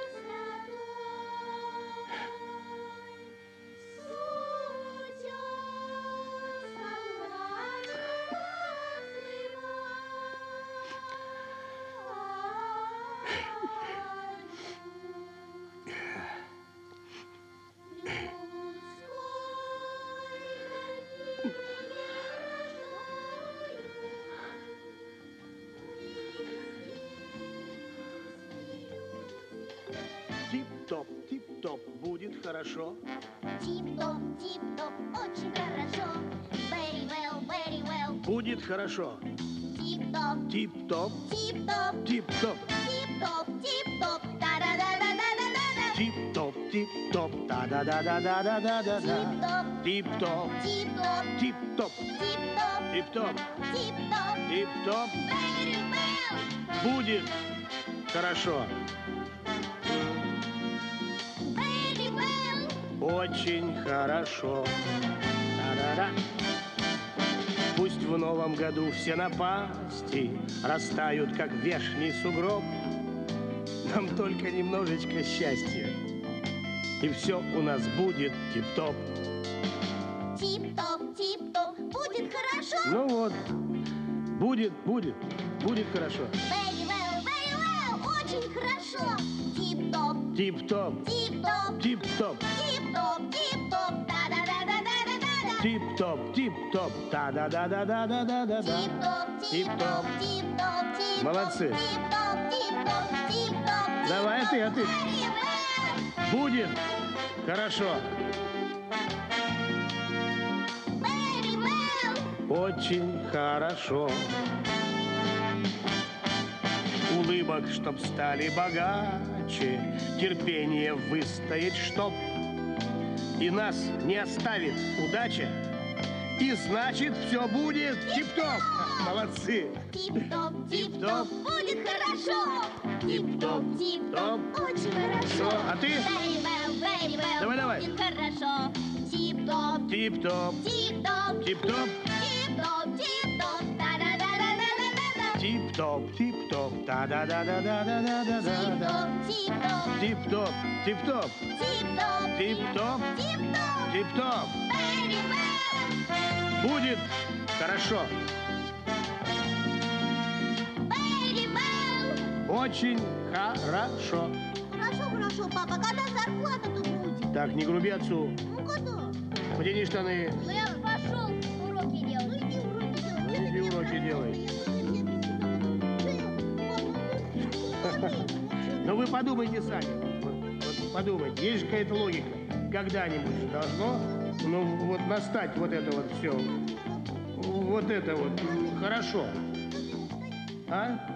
S7: Тип-топ, тип-топ, будет хорошо.
S19: Тип-топ, тип-топ, очень хорошо. Very well, very well.
S7: Будет хорошо.
S19: Тип-топ,
S7: Тип-топ,
S19: тип-топ,
S7: тип-топ,
S19: тип-топ, тип-топ. Да-да-да-да-да-да-да.
S7: тип-топ, тип-топ, да-да-да-да-да-да-да-да.
S19: Тип-топ,
S7: Тип-топ,
S19: тип-топ,
S7: тип-топ,
S19: тип-топ,
S7: тип-топ,
S19: тип-топ.
S7: тип-топ.
S19: Very well,
S7: Будет хорошо.
S19: very well.
S7: Очень хорошо. Да-да-да. Пусть в новом году все напасти растают, как вешний сугроб. Нам только немножечко счастья, и все у нас будет тип-топ.
S19: Тип-топ, тип-топ, будет хорошо.
S7: Ну вот, будет, будет, будет хорошо.
S19: Very well, very well, очень хорошо. Тип-топ,
S7: Тип-топ,
S19: тип-топ,
S7: тип-топ,
S19: тип-топ, тип-топ. Да-да-да-да-да-да-да.
S7: тип-топ, тип-топ, да-да-да-да-да-да-да-да.
S19: Тип-топ,
S7: Тип-топ.
S19: тип-топ, тип-топ, тип-топ.
S7: Молодцы.
S19: Тип-топ, тип-топ, тип-топ.
S7: Давай, а ты, а ты.
S19: Very well,
S7: Будет хорошо.
S19: very well.
S7: Очень хорошо. Улыбок, чтоб стали богаче, терпение выстоять, чтоб и нас не оставит удача, и значит все будет тип-топ. Молодцы.
S19: Тип-топ,
S7: Тип-топ.
S19: тип-топ, будет хорошо.
S7: Тип-топ,
S19: Тип-топ, очень хорошо.
S7: Что? А ты?
S19: Very well, very well,
S7: Давай, давай.
S19: будет хорошо. Тип-топ,
S7: Тип-топ,
S19: тип-топ,
S7: тип-топ,
S19: тип-топ, тип-топ. Да-да-да-да-да-да-да.
S7: тип-топ, тип-топ, да-да-да-да-да-да-да-да.
S19: Тип-топ,
S7: Тип-топ, тип-топ,
S19: тип-топ,
S7: тип-топ,
S19: тип-топ.
S7: тип-топ.
S19: Very well,
S7: Будет хорошо.
S19: very well.
S7: Очень хорошо.
S19: Хорошо, хорошо, папа, когда зарплата-то будет?
S7: Так, не груби отцу.
S19: Ну, когда?
S7: Потяни штаны.
S19: Ну, я пошел уроки делать. Ну, иди уроки делать.
S7: Иди уроки делай. Но вы подумайте сами. Вот, вот подумайте, есть же какая-то логика. Когда-нибудь же должно, ну, вот настать вот это вот все. Вот это вот. Хорошо. А?